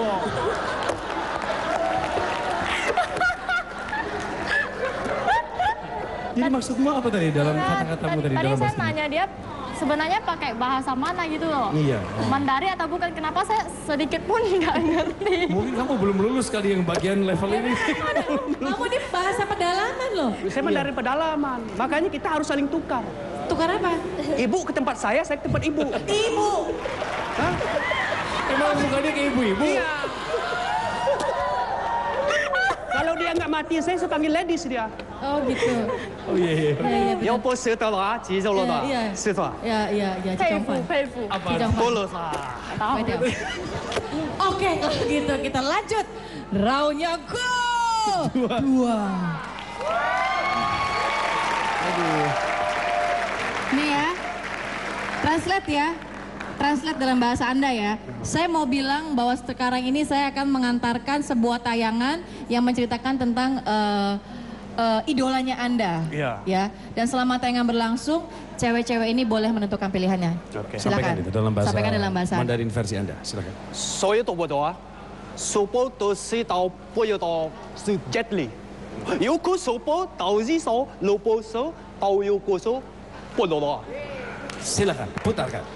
Jadi maksudmu apa tadi dalam kata-katamu tadi? Tadi saya nanya dia sebenarnya pakai bahasa mana gitu loh. Iya. Mandarin atau bukan? Kenapa saya sedikit pun nggak ngerti. Mungkin kamu belum lulus kali yang bagian level ini. Kamu ini bahasa pedalaman loh. Saya Mandarin pedalaman. Makanya kita harus saling tukar. Tukar apa? Ibu ke tempat saya ke tempat ibu. Ibu. Hah? Emang mukanya kayak ibu-ibu? Iya. Kalau dia nggak mati, saya panggil ladies dia. Oh gitu. Oh iya. 要不舍得了啊，急着了的，是吧？ Ya, 佩服。 多了噻。 Oke, kalau gitu kita lanjut. Roundnya go. Dua. Aduh. Nih ya, translate ya. Translate dalam bahasa Anda ya. Saya mau bilang bahwa sekarang ini saya akan mengantarkan sebuah tayangan yang menceritakan tentang idolanya Anda. Iya. Ya. Dan selama tayangan berlangsung, cewek-cewek ini boleh menentukan pilihannya. Oke. Silakan. Sampaikan dalam bahasa Mandarin versi Anda. Silakan. 所以讀唔到啊，數波到四到不要到是 jetly，有個數波到一手，老波手到有個手不到了。 Silakan, putarkan.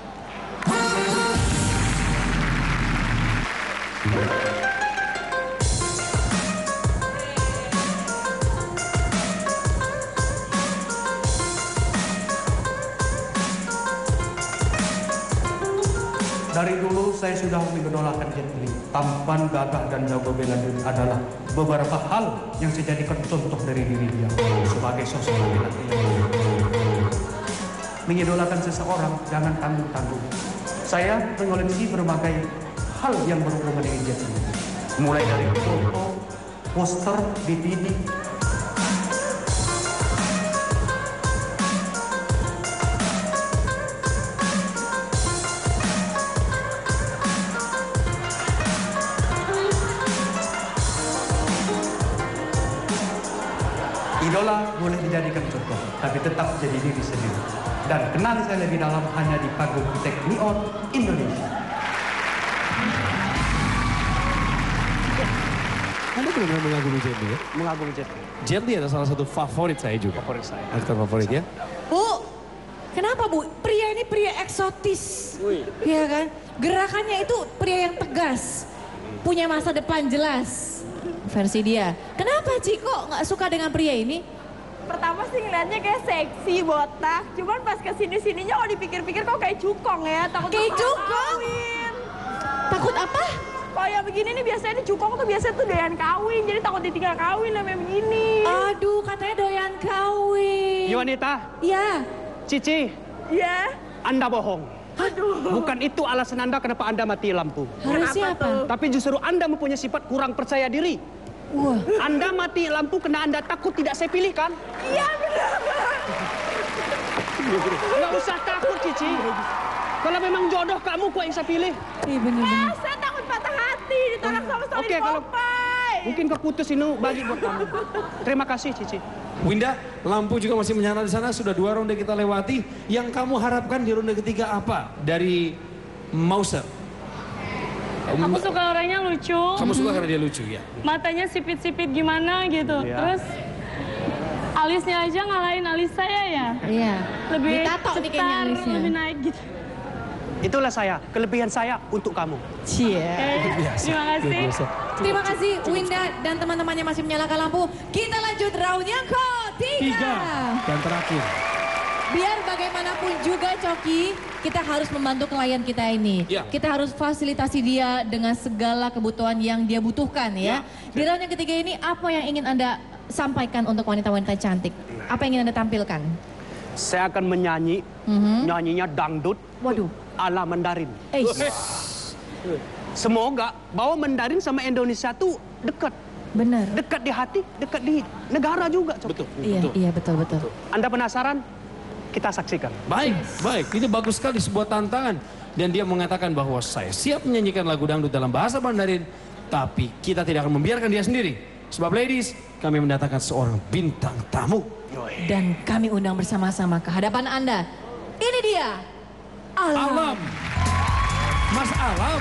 Dari dulu saya sudah mengidolakan Jet Li. Tampan, gagah, dan jago bela diri adalah beberapa hal yang saya jadikan contoh dari diri dia sebagai sosok laki-laki. Mengidolakan seseorang jangan tanggung-tanggung. Saya mengoleksi berbagai hal yang berhubungan dengan Jet Li. Mulai dari foto, poster, DVD. Idola boleh dijadikan contoh, tapi tetap jadi diri sendiri. Dan kenal saya lebih dalam hanya di panggung Me Out Indonesia. Anda benar-benar mengagumi Jet Li ya? Mengagumi Jet Li. Jet Li adalah salah satu favorit saya juga. Favorit saya. Aktor favorit ya? Bu, kenapa Bu? Pria ini pria eksotis. Iya kan? Gerakannya itu pria yang tegas. Punya masa depan jelas. Versi dia. Kenapa Ci kok nggak suka dengan pria ini? Pertama sih ngeliatnya kayak seksi, botak. Cuman pas kesini-sininya kalau dipikir-pikir kok kayak cukong ya. Takut kayak cukong? Takut apa? Kalau yang begini nih biasanya cukong tuh biasanya tuh doyan kawin. Jadi takut ditinggal kawin namanya begini. Aduh katanya doyan kawin. Wanita. Iya. Cici. Iya. Anda bohong. Aduh. Bukan itu alasan Anda kenapa Anda mati lampu. Harusnya apa? Tapi justru Anda mempunyai sifat kurang percaya diri. Wah. Anda mati lampu karena Anda takut tidak saya pilih kan? Iya benar. Nggak usah takut Cici. Kalau memang jodoh kamu kok yang saya pilih. Iya benar. Saya takut patah hati ditolak sama suami Oke, kalau Popeye. mungkin keputus ini bagi buat kamu. Terima kasih Cici. Winda, lampu juga masih menyala di sana. Sudah 2 ronde kita lewati. Yang kamu harapkan di ronde ketiga apa dari Mauser? Aku suka orangnya lucu. Kamu suka karena dia lucu ya? Matanya sipit-sipit gimana gitu. Iya. Terus Alisnya aja ngalahin alis saya ya. Iya. Lebih Ditato nih kayaknya cetar, alisnya. lebih naik gitu. Itulah saya, kelebihan saya untuk kamu. Cie. Terima kasih. Terima kasih Winda dan teman-temannya masih menyalakan lampu. Kita lanjut round yang ketiga. Dan terakhir. Biar bagaimanapun juga Coki, kita harus membantu klien kita ini. Ya. Kita harus fasilitasi dia dengan segala kebutuhan yang dia butuhkan ya. Di round yang ketiga ini apa yang ingin Anda sampaikan untuk wanita-wanita cantik? Apa yang ingin Anda tampilkan? Saya akan menyanyi, nyanyinya dangdut. Waduh. Ala Mandarin. Eish. Semoga bahwa Mandarin sama Indonesia tuh dekat. Benar. Dekat di hati, dekat di negara juga. Betul. Iya betul. Anda penasaran? Kita saksikan. Baik. Ini bagus sekali sebuah tantangan. Dan dia mengatakan bahwa saya siap menyanyikan lagu dangdut dalam bahasa Mandarin. Tapi kita tidak akan membiarkan dia sendiri. Sebab ladies, kami mendatangkan seorang bintang tamu. Dan kami undang bersama-sama ke hadapan Anda. Ini dia. Alam. Mas Alam.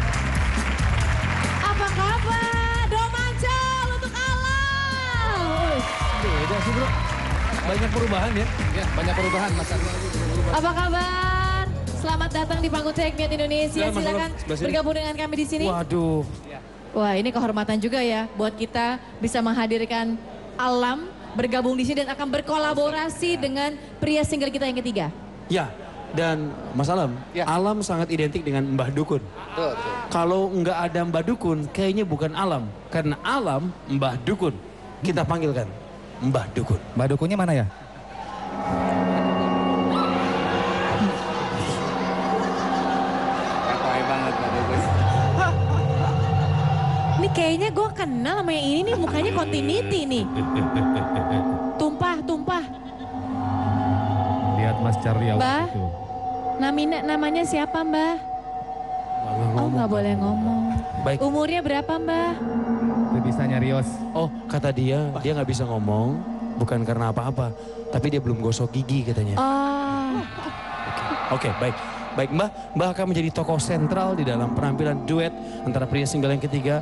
Apa kabar? Domanjal untuk Alam. Beda sih bro. Banyak perubahan ya. Ya, banyak perubahan Mas Alam. Apa kabar? Selamat datang di panggung Take Me Out Indonesia. Ya, Silakan bergabung dengan kami di sini. Waduh. Wah, ini kehormatan juga ya buat kita bisa menghadirkan Alam bergabung di sini dan akan berkolaborasi dengan pria single kita yang ketiga. Ya, dan Mas Alam, Alam sangat identik dengan Mbah Dukun. Kalau nggak ada Mbah Dukun, kayaknya bukan Alam. Karena Alam, Mbah Dukun. Kita panggilkan Mbah Dukun. Mbah Dukunnya mana ya? Katoy banget Mbah Dukun. Ini kayaknya gue kenal sama yang ini nih, mukanya continuity nih. Tumpah. Lihat Mas Charlie Mbah, itu. namanya siapa Mbah? Oh nggak boleh ngomong. Baik. Umurnya berapa Mbah? Itu bisa nyarios. Oh, kata dia nggak bisa ngomong, bukan karena apa-apa. Tapi dia belum gosok gigi katanya. Oh. Oke, baik. Baik Mbah akan menjadi tokoh sentral di dalam penampilan duet antara pria single yang ketiga,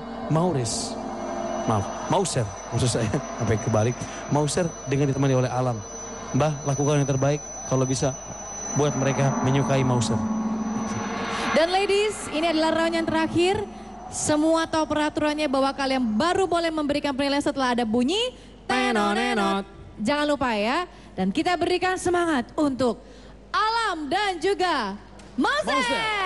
Mauser, maksud saya, sampai kebalik. Mauser dengan ditemani oleh Alam. Mbah, lakukan yang terbaik kalau bisa buat mereka menyukai Mauser. Dan ladies, ini adalah round yang terakhir. Semua tahu peraturannya bahwa kalian baru boleh memberikan penilaian setelah ada bunyi tenonenot. Jangan lupa ya. Dan kita berikan semangat untuk Alam dan juga Mauser.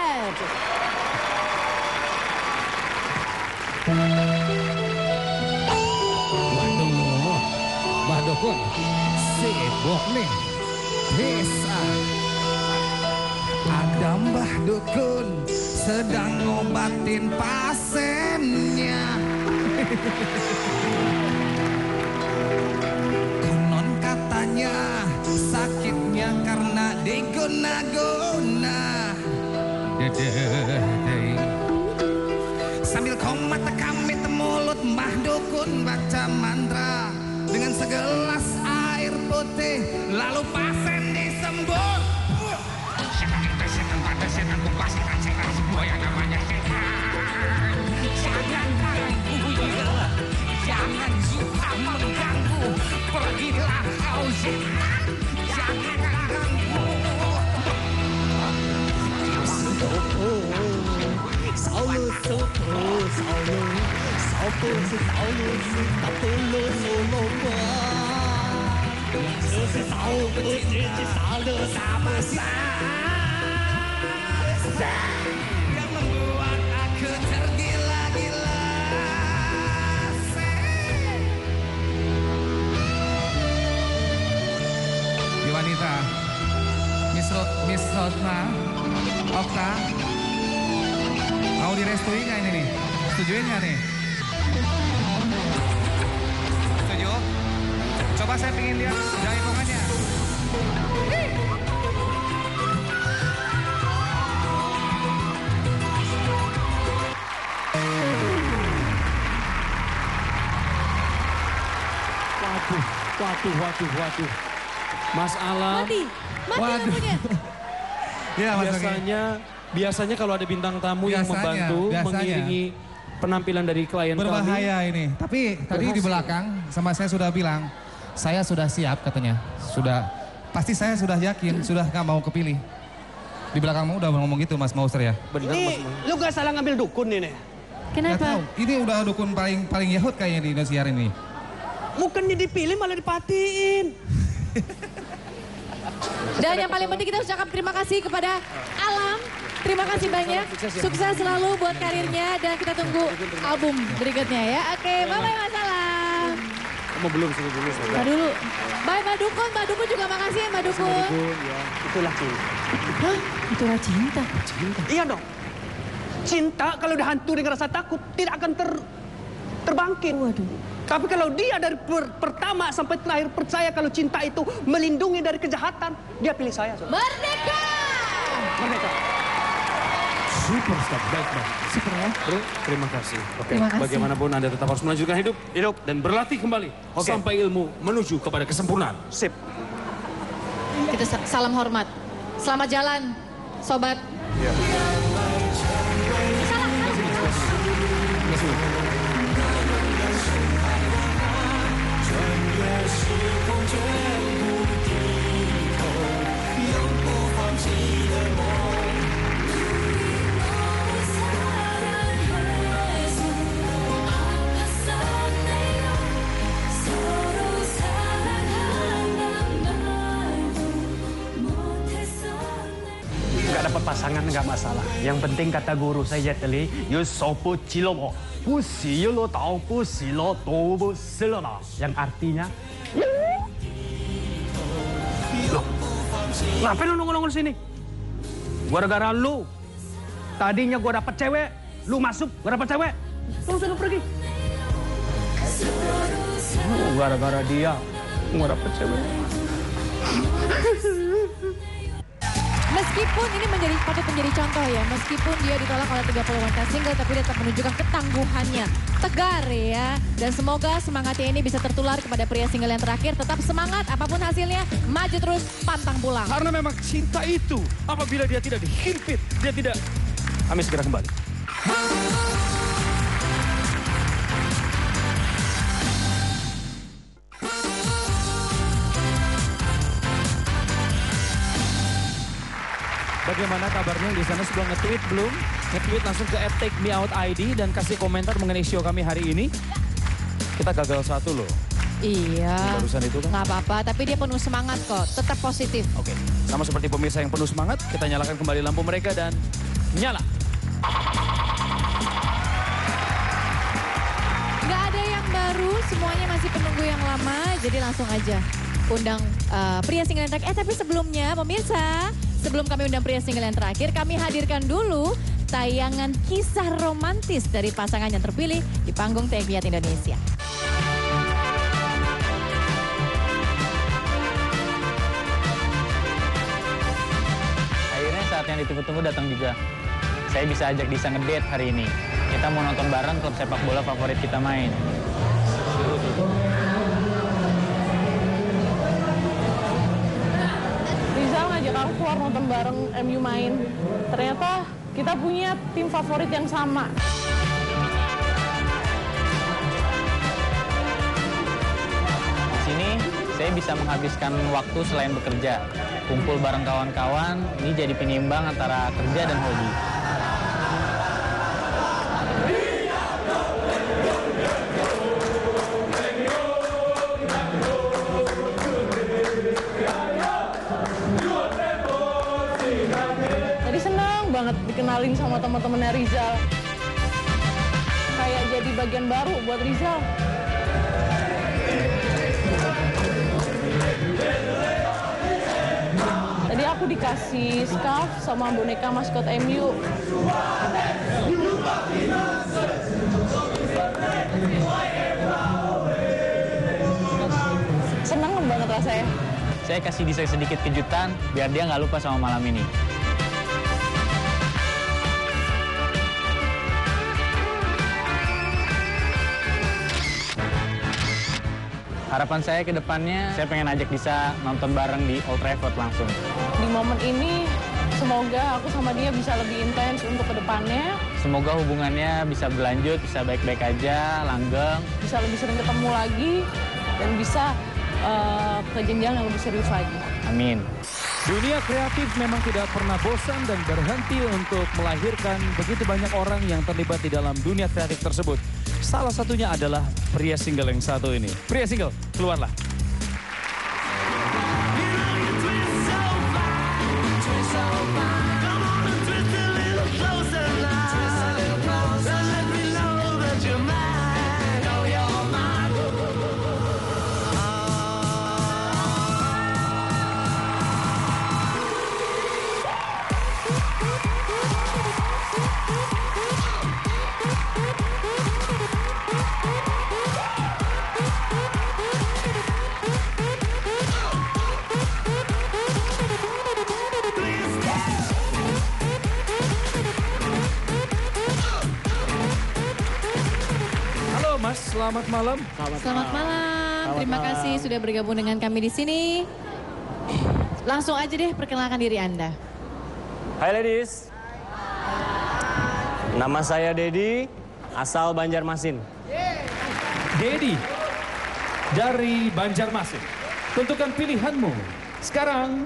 Mbah Dukun, sibuk nih. Bisa. Ada Mbah Dukun sedang ngobatin pasiennya. Konon katanya sakitnya karena diguna-guna. Sambil komat kami temulut Mbah Dukun baca mantra dengan segelas air putih, lalu pasien disembur. Setan pada setan kupaskan setan semua yang namanya setan. Jangan ganggu ya, jangan suka mengganggu. Pergilah kau setan, jangan ganggu. Yang membuat aku tergila-gila. Di wanita, Miss Hotma, Okta, mau direstui nggak ini nih? Setujuin nggak nih? Setuju? Coba saya pengen lihat jaipongannya. Waduh. Mas Alam. Mati lampunya. Ya, Biasanya kalau ada bintang tamu yang membantu mengiringi penampilan dari klien berbahaya kami. ini. Tapi tadi di belakang sama saya sudah bilang saya sudah siap katanya. Pasti saya sudah yakin, sudah nggak mau kepilih. Di belakangmu udah ngomong gitu Mas Mauser ya? Bener, ini lu gak salah ngambil dukun ini. Kenapa? Ini udah dukun paling Yahud kayaknya di Indonesia hari ini. Bukannya dipilih malah dipatiin. Dan yang paling penting kita ucapkan terima kasih kepada Alam. Terima kasih banyak. Sukses selalu buat karirnya dan kita tunggu album berikutnya ya. Oke, bye-bye Mas Alam. Kamu belum sih dulu. Mbak dulu. Bye Mbak Dukun. Mbak Dukun juga makasih ya Mbak Dukun. Ya, itulah cinta. Hah? Itulah cinta? Iya dong. Cinta kalau udah hantu dengan rasa takut tidak akan terbangkit. Waduh. Tapi kalau dia dari pertama sampai terakhir percaya kalau cinta itu melindungi dari kejahatan, dia pilih saya. Merdeka! Merdeka. Superstar, baik Bang. Super ya. Bro, terima kasih. Oke, Terima kasih. bagaimanapun Anda tetap harus melanjutkan hidup dan berlatih kembali sampai ilmu menuju kepada kesempurnaan. Sip. Kita salam hormat. Selamat jalan, sobat. Iya. Nggak dapat pasangan nggak masalah. Yang penting kata guru saya tadi, yo sopo cilomo, pusi lo tau pusi lo tobo selama. Yang artinya, loh, ngapain lu nongol-nongol sini? Gara-gara lu. Tadinya gua dapat cewek, lu masuk, gua dapat cewek. Lu sudah pergi. Gara-gara dia, gua dapat cewek. Meskipun ini patut menjadi contoh ya, meskipun dia ditolak oleh 30 wanita single, tapi dia tetap menunjukkan ketangguhannya. Tegar ya, dan semoga semangatnya ini bisa tertular kepada pria single yang terakhir. Tetap semangat, apapun hasilnya, maju terus, pantang pulang. Karena memang cinta itu, apabila dia tidak dihimpit, dia tidak... Kami segera kembali. Bagaimana kabarnya di sana, sudah nge-tweet belum? Nge-tweet langsung ke @takemeoutid dan kasih komentar mengenai show kami hari ini. Kita gagal satu loh. Iya. Barusan itu kan? Nggak apa-apa, tapi dia penuh semangat kok. Tetap positif. Oke, sama seperti pemirsa yang penuh semangat, kita nyalakan kembali lampu mereka dan nyala. Nggak ada yang baru, semuanya masih penunggu yang lama. Jadi langsung aja undang pria single yang terakhir. Tapi sebelumnya pemirsa, sebelum kami undang pria single yang terakhir, kami hadirkan dulu tayangan kisah romantis dari pasangan yang terpilih di panggung Me Out Indonesia. Akhirnya saat yang ditunggu-tunggu datang juga. Saya bisa ajak Disa ngedate hari ini. Kita mau nonton bareng klub sepak bola favorit kita main. Rizal ngajak aku keluar nonton bareng MU main. Ternyata kita punya tim favorit yang sama. Di sini saya bisa menghabiskan waktu selain bekerja. Kumpul bareng kawan-kawan, ini jadi penyimbang antara kerja dan hobi. Tadi senang banget dikenalin sama teman-temannya Rizal. Kayak jadi bagian baru buat Rizal. Tadi aku dikasih scarf sama boneka maskot MU. Senang banget rasanya. Saya kasih Disa sedikit kejutan biar dia nggak lupa sama malam ini. Harapan saya ke depannya, saya pengen ajak Disa nonton bareng di Old Trafford langsung. Di momen ini, semoga aku sama dia bisa lebih intens untuk ke depannya. Semoga hubungannya bisa berlanjut, bisa baik-baik aja, langgeng. Bisa lebih sering ketemu lagi, dan bisa ke jenjang yang lebih serius lagi. Amin. Dunia kreatif memang tidak pernah bosan dan berhenti untuk melahirkan begitu banyak orang yang terlibat di dalam dunia kreatif tersebut. Salah satunya adalah pria single yang satu ini. Pria single, keluarlah. Mas, selamat malam. Selamat malam. Terima kasih sudah bergabung dengan kami di sini. Langsung aja deh perkenalkan diri Anda. Hai ladies. Nama saya Dedi, asal Banjarmasin. Dedi dari Banjarmasin. Tentukan pilihanmu. Sekarang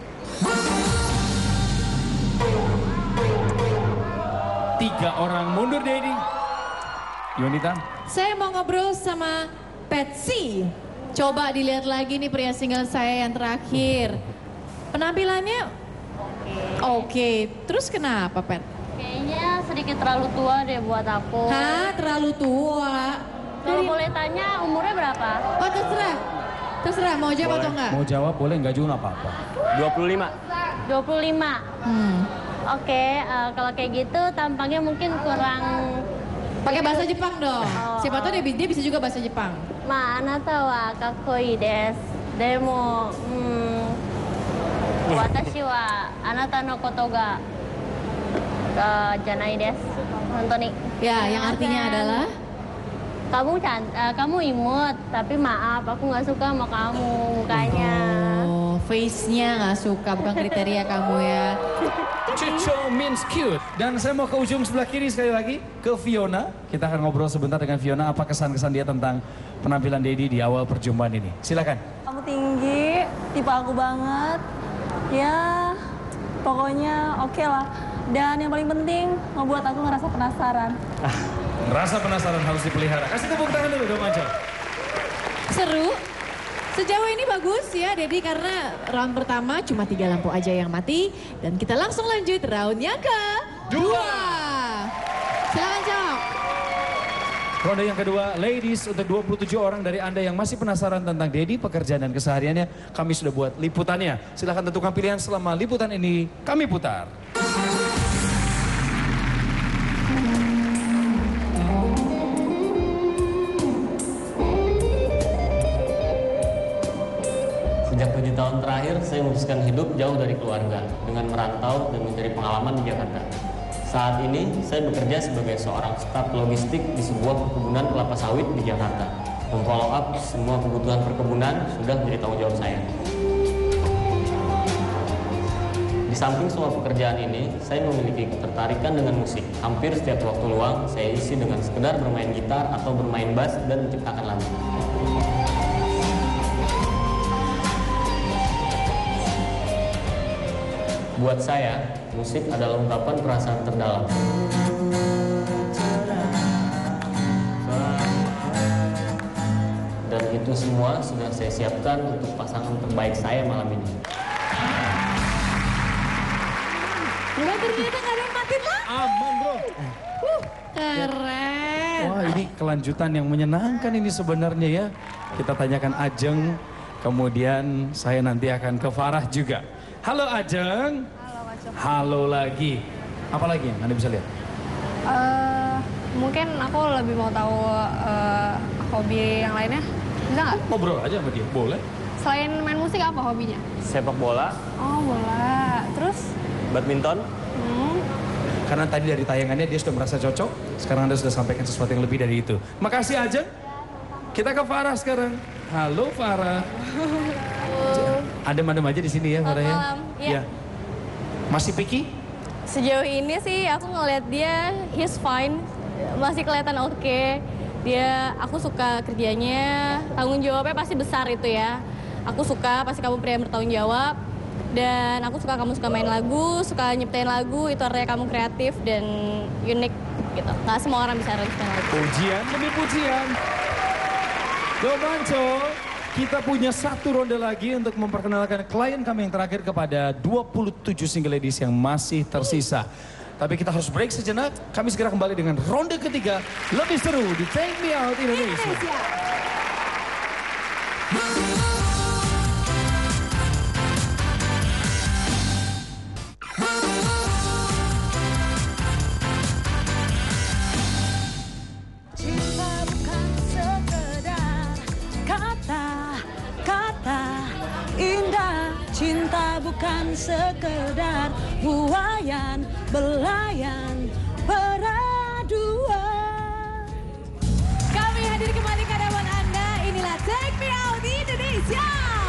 tiga orang mundur, Dedi. Yunita. Saya mau ngobrol sama Patsy. Coba dilihat lagi nih pria single saya yang terakhir. Penampilannya oke. Terus kenapa, Pat? Kayaknya sedikit terlalu tua deh buat aku. Hah? Terlalu tua? Kalau boleh tanya umurnya berapa? Oh terserah. Terserah mau jawab atau enggak? Mau jawab boleh, enggak juga nggak apa-apa. 25. 25. Oke, kalau kayak gitu tampangnya mungkin kurang... Pakai bahasa Jepang dong. Siapa tahu dia bisa juga bahasa Jepang. Ma, anata wa kakkoi desu. Demo, watashi wa anata no koto ga janai desu. Hontoni. Ya, yang artinya adalah kamu imut, tapi maaf aku nggak suka sama kamu mukanya. Oh, face-nya nggak suka, bukan kriteria kamu ya. Cuco means cute. Dan saya mau ke ujung sebelah kiri sekali lagi, ke Fiona. Kita akan ngobrol sebentar dengan Fiona, apa kesan-kesan dia tentang penampilan Dedi di awal perjumpaan ini. Silakan. Kamu tinggi, tipe aku banget. Ya, pokoknya oke lah. Dan yang paling penting, ngebuat aku ngerasa penasaran. Rasa penasaran harus dipelihara. Kasih tepuk tangan dulu dong, Anca. Seru. Sejauh ini bagus ya Dedi, karena round pertama cuma 3 lampu aja yang mati. Dan kita langsung lanjut round yang kedua. Silakan Cok. Ronde yang kedua, ladies, untuk 27 orang dari Anda yang masih penasaran tentang Dedi, pekerjaan dan kesehariannya, kami sudah buat liputannya. Silahkan tentukan pilihan selama liputan ini kami putar. Sejak 7 tahun terakhir, saya memutuskan hidup jauh dari keluarga dengan merantau dan mencari pengalaman di Jakarta. Saat ini, saya bekerja sebagai seorang staf logistik di sebuah perkebunan kelapa sawit di Jakarta. Memfollow up semua kebutuhan perkebunan sudah menjadi tanggung jawab saya. Di samping semua pekerjaan ini, saya memiliki ketertarikan dengan musik. Hampir setiap waktu luang, saya isi dengan sekedar bermain gitar atau bermain bass dan menciptakan lagu. Buat saya, musik adalah ungkapan perasaan terdalam. Dan itu semua sudah saya siapkan untuk pasangan terbaik saya malam ini. Wah, ternyata gak ada yang mati lah. Aman bro. Keren. Wah, ini kelanjutan yang menyenangkan ini sebenarnya ya. Kita tanyakan Ajeng, kemudian saya nanti akan ke Farah juga. Halo Ajeng. Halo Mas. Halo lagi. Apa lagi yang Anda bisa lihat? Mungkin aku lebih mau tahu hobi yang lainnya. Bisa nggak? Ngobrol aja sama dia, boleh. Selain main musik apa hobinya? Sepak bola. Oh bola. Terus? Badminton. Karena tadi dari tayangannya dia sudah merasa cocok, sekarang Anda sudah sampaikan sesuatu yang lebih dari itu. Makasih Ajeng. Kita ke Farah sekarang. Halo Farah. Adem-adem aja di sini ya Farah ya. Malam. Iya. Masih picky? Sejauh ini sih aku ngeliat dia, he's fine. Masih kelihatan oke. Aku suka kerjanya, tanggung jawabnya pasti besar itu ya. Aku suka pasti kamu pria yang bertanggung jawab. Dan aku suka kamu suka main lagu, suka nyiptain lagu, itu artinya kamu kreatif dan unik gitu. Nggak semua orang bisa nyiptain lagu. Pujian demi pujian. Domanco, kita punya satu ronde lagi untuk memperkenalkan klien kami yang terakhir kepada 27 single ladies yang masih tersisa. Tapi kita harus break sejenak, kami segera kembali dengan ronde ketiga, lebih seru di Take Me Out Indonesia. Cinta bukan sekedar kata-kata indah. Cinta bukan sekedar buayan belayan peraduan. Kami hadir kembali ke hadapan Anda. Inilah Take Me Out Indonesia.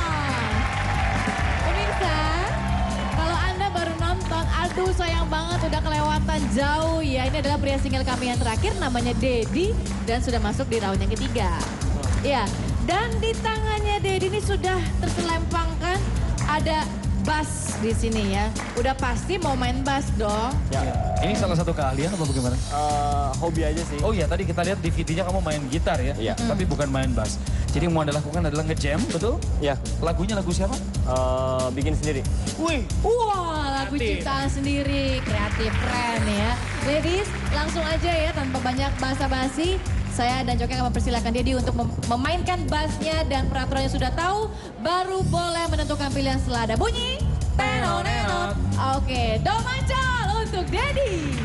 Pemirsa, kalau Anda baru nonton, aduh sayang banget udah kelewatan jauh ya. Ini adalah pria single kami yang terakhir, namanya Dedi dan sudah masuk di round yang ketiga. Ya, dan di tangannya Dedi ini sudah terselempangkan ada bass di sini ya. Udah pasti mau main bass dong. Ya. Ini salah satu keahlian apa bagaimana? Hobi aja sih. Oh iya, tadi kita lihat di videonya kamu main gitar ya? Iya. Tapi bukan main bass. Jadi yang mau Anda lakukan adalah nge-jam, betul? Iya. Lagunya lagu siapa? Bikin sendiri. Wih. Wah, lagu ciptaan sendiri, kreatif, keren ya. Ladies, langsung aja ya tanpa banyak basa-basi. Saya dan Joki akan mempersilahkan Dedi untuk memainkan bassnya dan peraturannya sudah tahu. Baru boleh menentukan pilihan selada. Bunyi. Tenonenot. Oke, do mancal untuk Dedi.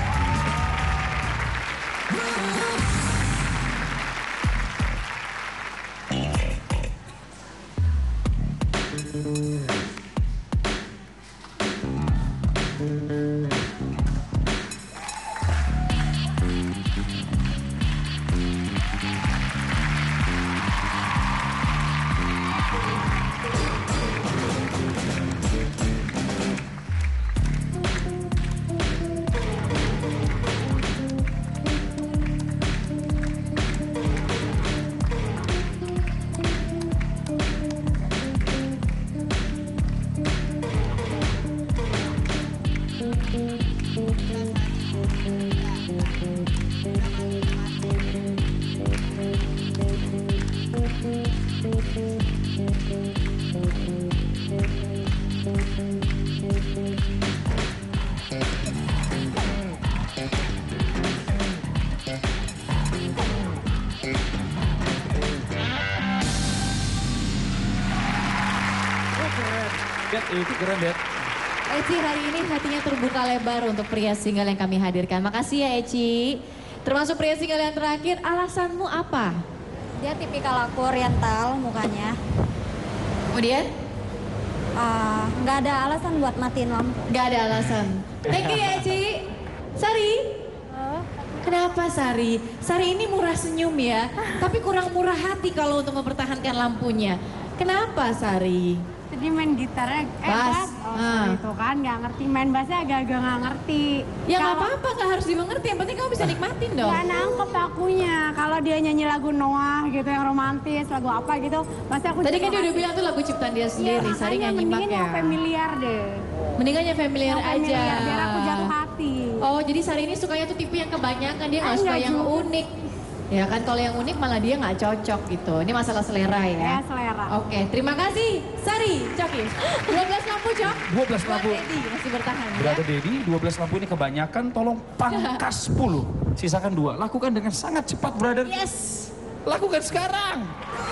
Itu keren, Bet. Eci hari ini hatinya terbuka lebar untuk pria single yang kami hadirkan. Makasih ya Eci. Termasuk pria single yang terakhir, alasanmu apa? Dia tipikal aku oriental mukanya. Kemudian? Nggak ada alasan buat matiin lampu. Nggak ada alasan. Thank you ya Eci. Sari? Kenapa Sari? Sari ini murah senyum ya, tapi kurang murah hati kalau untuk mempertahankan lampunya. Kenapa Sari? Jadi main gitarnya, bass. Itu kan nggak ngerti, main bassnya agak-agak nggak ngerti. Ya nggak apa-apa, nggak harus dimengerti, yang penting kamu bisa nikmatin dong. Nggak nangkep akunya, kalau dia nyanyi lagu Noah gitu yang romantis, lagu apa gitu, pasti aku. Tadi kan dia udah bilang tuh lagu ciptaan dia sendiri, Sari nggak nyimak ya. Yang familiar deh. Mendingan yang familiar aja. Biar aku jatuh hati. Oh jadi Sari ini sukanya tuh tipe yang kebanyakan, dia nggak suka yang unik. Ya kan kalau yang unik malah dia nggak cocok gitu. Ini masalah selera ya. Ya selera. Oke, terima kasih Sari, Coki. 12 lampu Cok. 12 lampu. Buat Dedi masih bertahan ya. Berada Dedi, 12 lampu ini kebanyakan, tolong pangkas 10. Sisakan 2. Lakukan dengan sangat cepat, brother. Yes. Lakukan sekarang.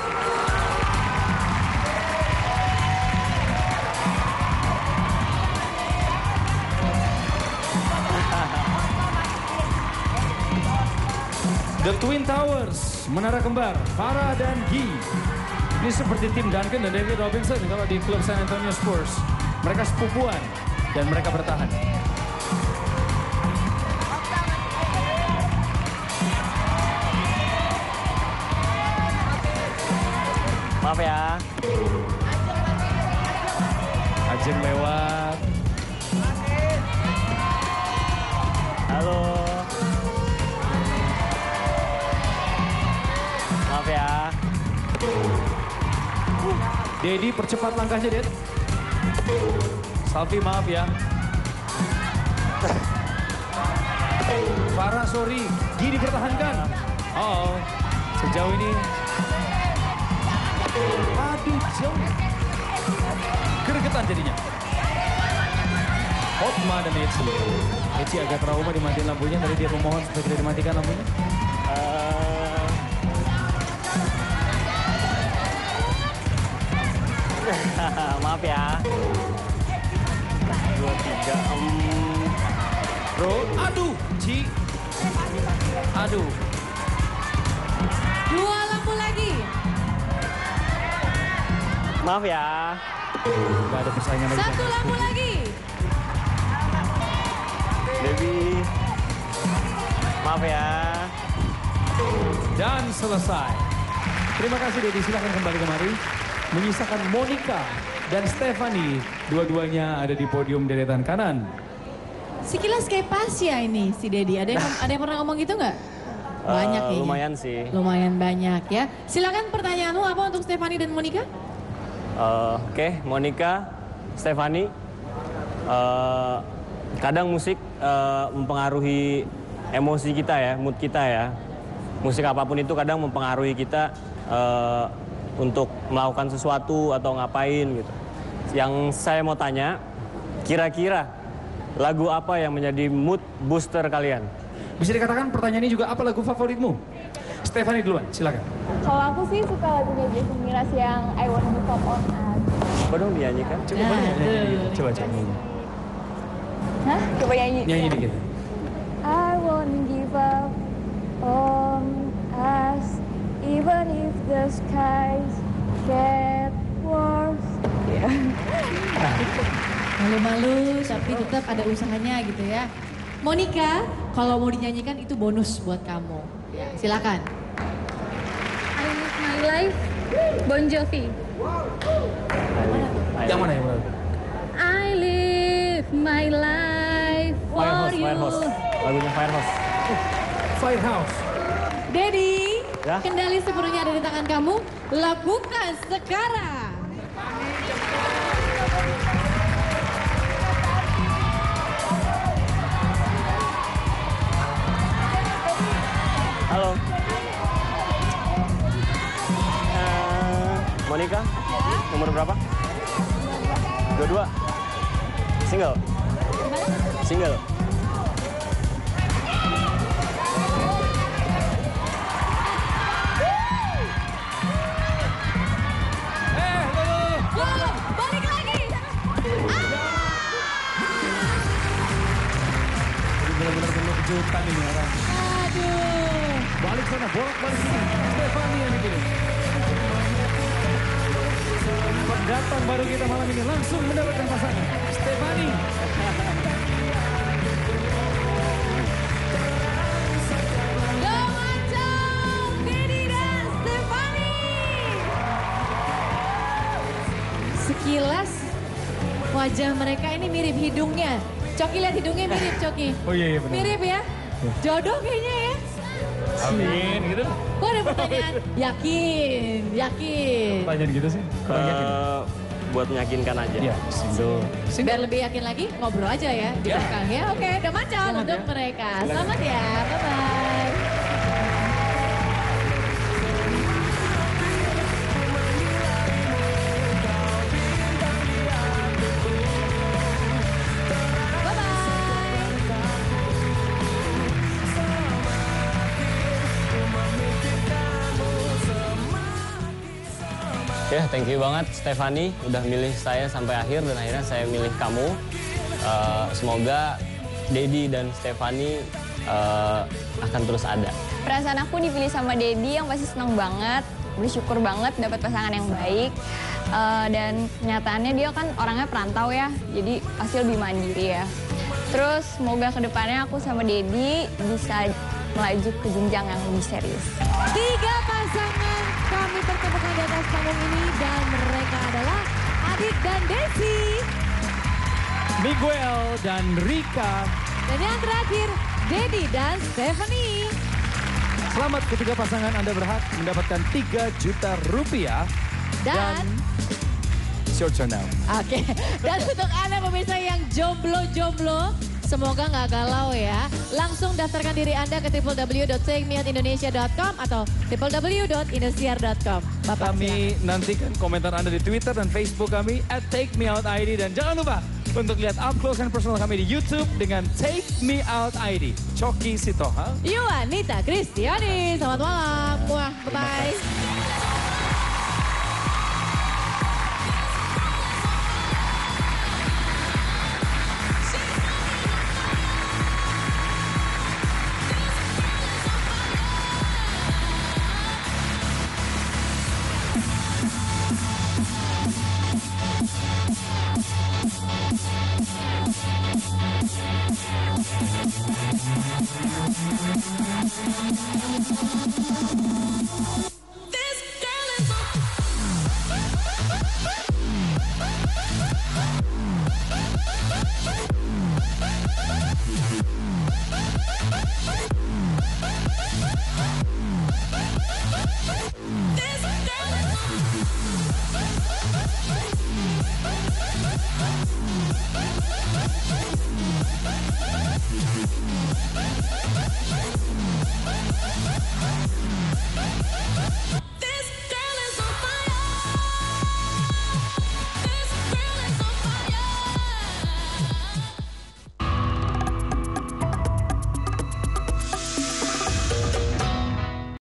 The Twin Towers, Menara Kembar, Farah dan Gi. Ini seperti tim Duncan dan David Robinson kalau di klub San Antonio Spurs. Mereka sepupuan dan mereka bertahan. Maaf ya. Ajeng lewat. Halo. Dedi percepat langkahnya, Ded. Salvi maaf ya. Farah sorry, Gi dipertahankan. Oh, sejauh ini. Aduh, jauh. Gregetan jadinya. Hotma dan Eci. Eci agak trauma dimatiin lampunya, tadi dia memohon supaya tidak dimatikan lampunya. Maaf ya. 2, 3, Bro, aduh, Ci. Aduh. 2 lampu lagi. Maaf ya. Gak ada persaingan lagi. 1 lampu lagi. Debbie. Maaf ya. Dan selesai. Terima kasih Dedi, silakan kembali kemari. Menyisakan Monica dan Stephanie. Dua-duanya ada di podium deretan kanan. Sekilas kayak Pasya ini si Dedi. Ada yang pernah ngomong gitu nggak? Banyak kayaknya. Lumayan sih. Lumayan banyak ya. Silakan pertanyaanmu apa untuk Stephanie dan Monica? Oke, Monica, Stephanie. Kadang musik mempengaruhi emosi kita ya, mood kita ya. Musik apapun itu kadang mempengaruhi kita untuk melakukan sesuatu atau ngapain gitu. Yang saya mau tanya, kira-kira lagu apa yang menjadi mood booster kalian? Bisa dikatakan pertanyaan ini juga apa lagu favoritmu? Stephanie duluan, silakan. Kalau aku sih suka lagunya Jason Mraz yang I Want to Give Up on Us. Coba dong dinyanyikan. Coba nyanyi. Coba. Hah? Coba nyanyi. Nyanyi dikit. I won't give up on us, even if the skies get worse. Malu-malu tapi tetap ada usahanya gitu ya. Monica, kalau mau dinyanyikan itu bonus buat kamu. Ya, silakan. I live my life, Bon Jovi. Yang mana yang mana? I live my life for you. Firehouse. Lagunya Firehouse. Firehouse. Dedi, Ya? kendali sepenuhnya ada di tangan kamu. Lakukan sekarang. Halo. Monica, umur berapa? 22. Single? Single. Balik lagi. Benar-benar penuh kejutan ini orang. Aduh. Balik sana, bolak-balik sini. Stephanie yang bikin. Pendatang baru kita malam ini langsung mendapatkan pasangan. Stephanie. Sekilas wajah mereka ini mirip hidungnya. Coki lihat hidungnya mirip, Coki. Oh iya benar. Mirip ya? Jodoh kayaknya ya. Amin gitu. Kok ada pertanyaan? Yakin, yakin. Pertanyaan gitu sih. Kurang yakin. Buat meyakinkan aja. Iya, single. Biar lebih yakin lagi, ngobrol aja ya di belakang ya. Oke, udah macam untuk mereka. Selamat ya, bye-bye. Ya, thank you banget Stephanie udah milih saya sampai akhir dan akhirnya saya milih kamu. Semoga Dedi dan Stephanie akan terus ada. Perasaan aku dipilih sama Dedi yang pasti senang banget, bersyukur banget dapat pasangan yang baik. Dan kenyataannya dia kan orangnya perantau ya, jadi pasti lebih mandiri ya. Terus semoga kedepannya aku sama Dedi bisa melaju ke jenjang yang lebih serius. 3 pasangan kami pertemukan di atas panggung ini dan mereka adalah Adit dan Desi. Miguel dan Rika. Dan yang terakhir, Dedi dan Stephanie. Selamat ketiga pasangan, Anda berhak mendapatkan 3 juta rupiah. Dan it's your turn now. Oke, dan untuk Anda pemirsa yang jomblo-jomblo, semoga nggak galau ya. Langsung daftarkan diri Anda ke www.takemeoutindonesia.com atau www.indosiar.com. Kami nantikan komentar Anda di Twitter dan Facebook kami @takemeoutid. Dan jangan lupa untuk lihat up close and personal kami di YouTube dengan Take Me Out ID. Coki Sitohang. Yuanita Kristiani, selamat malam. Wah, bye-bye.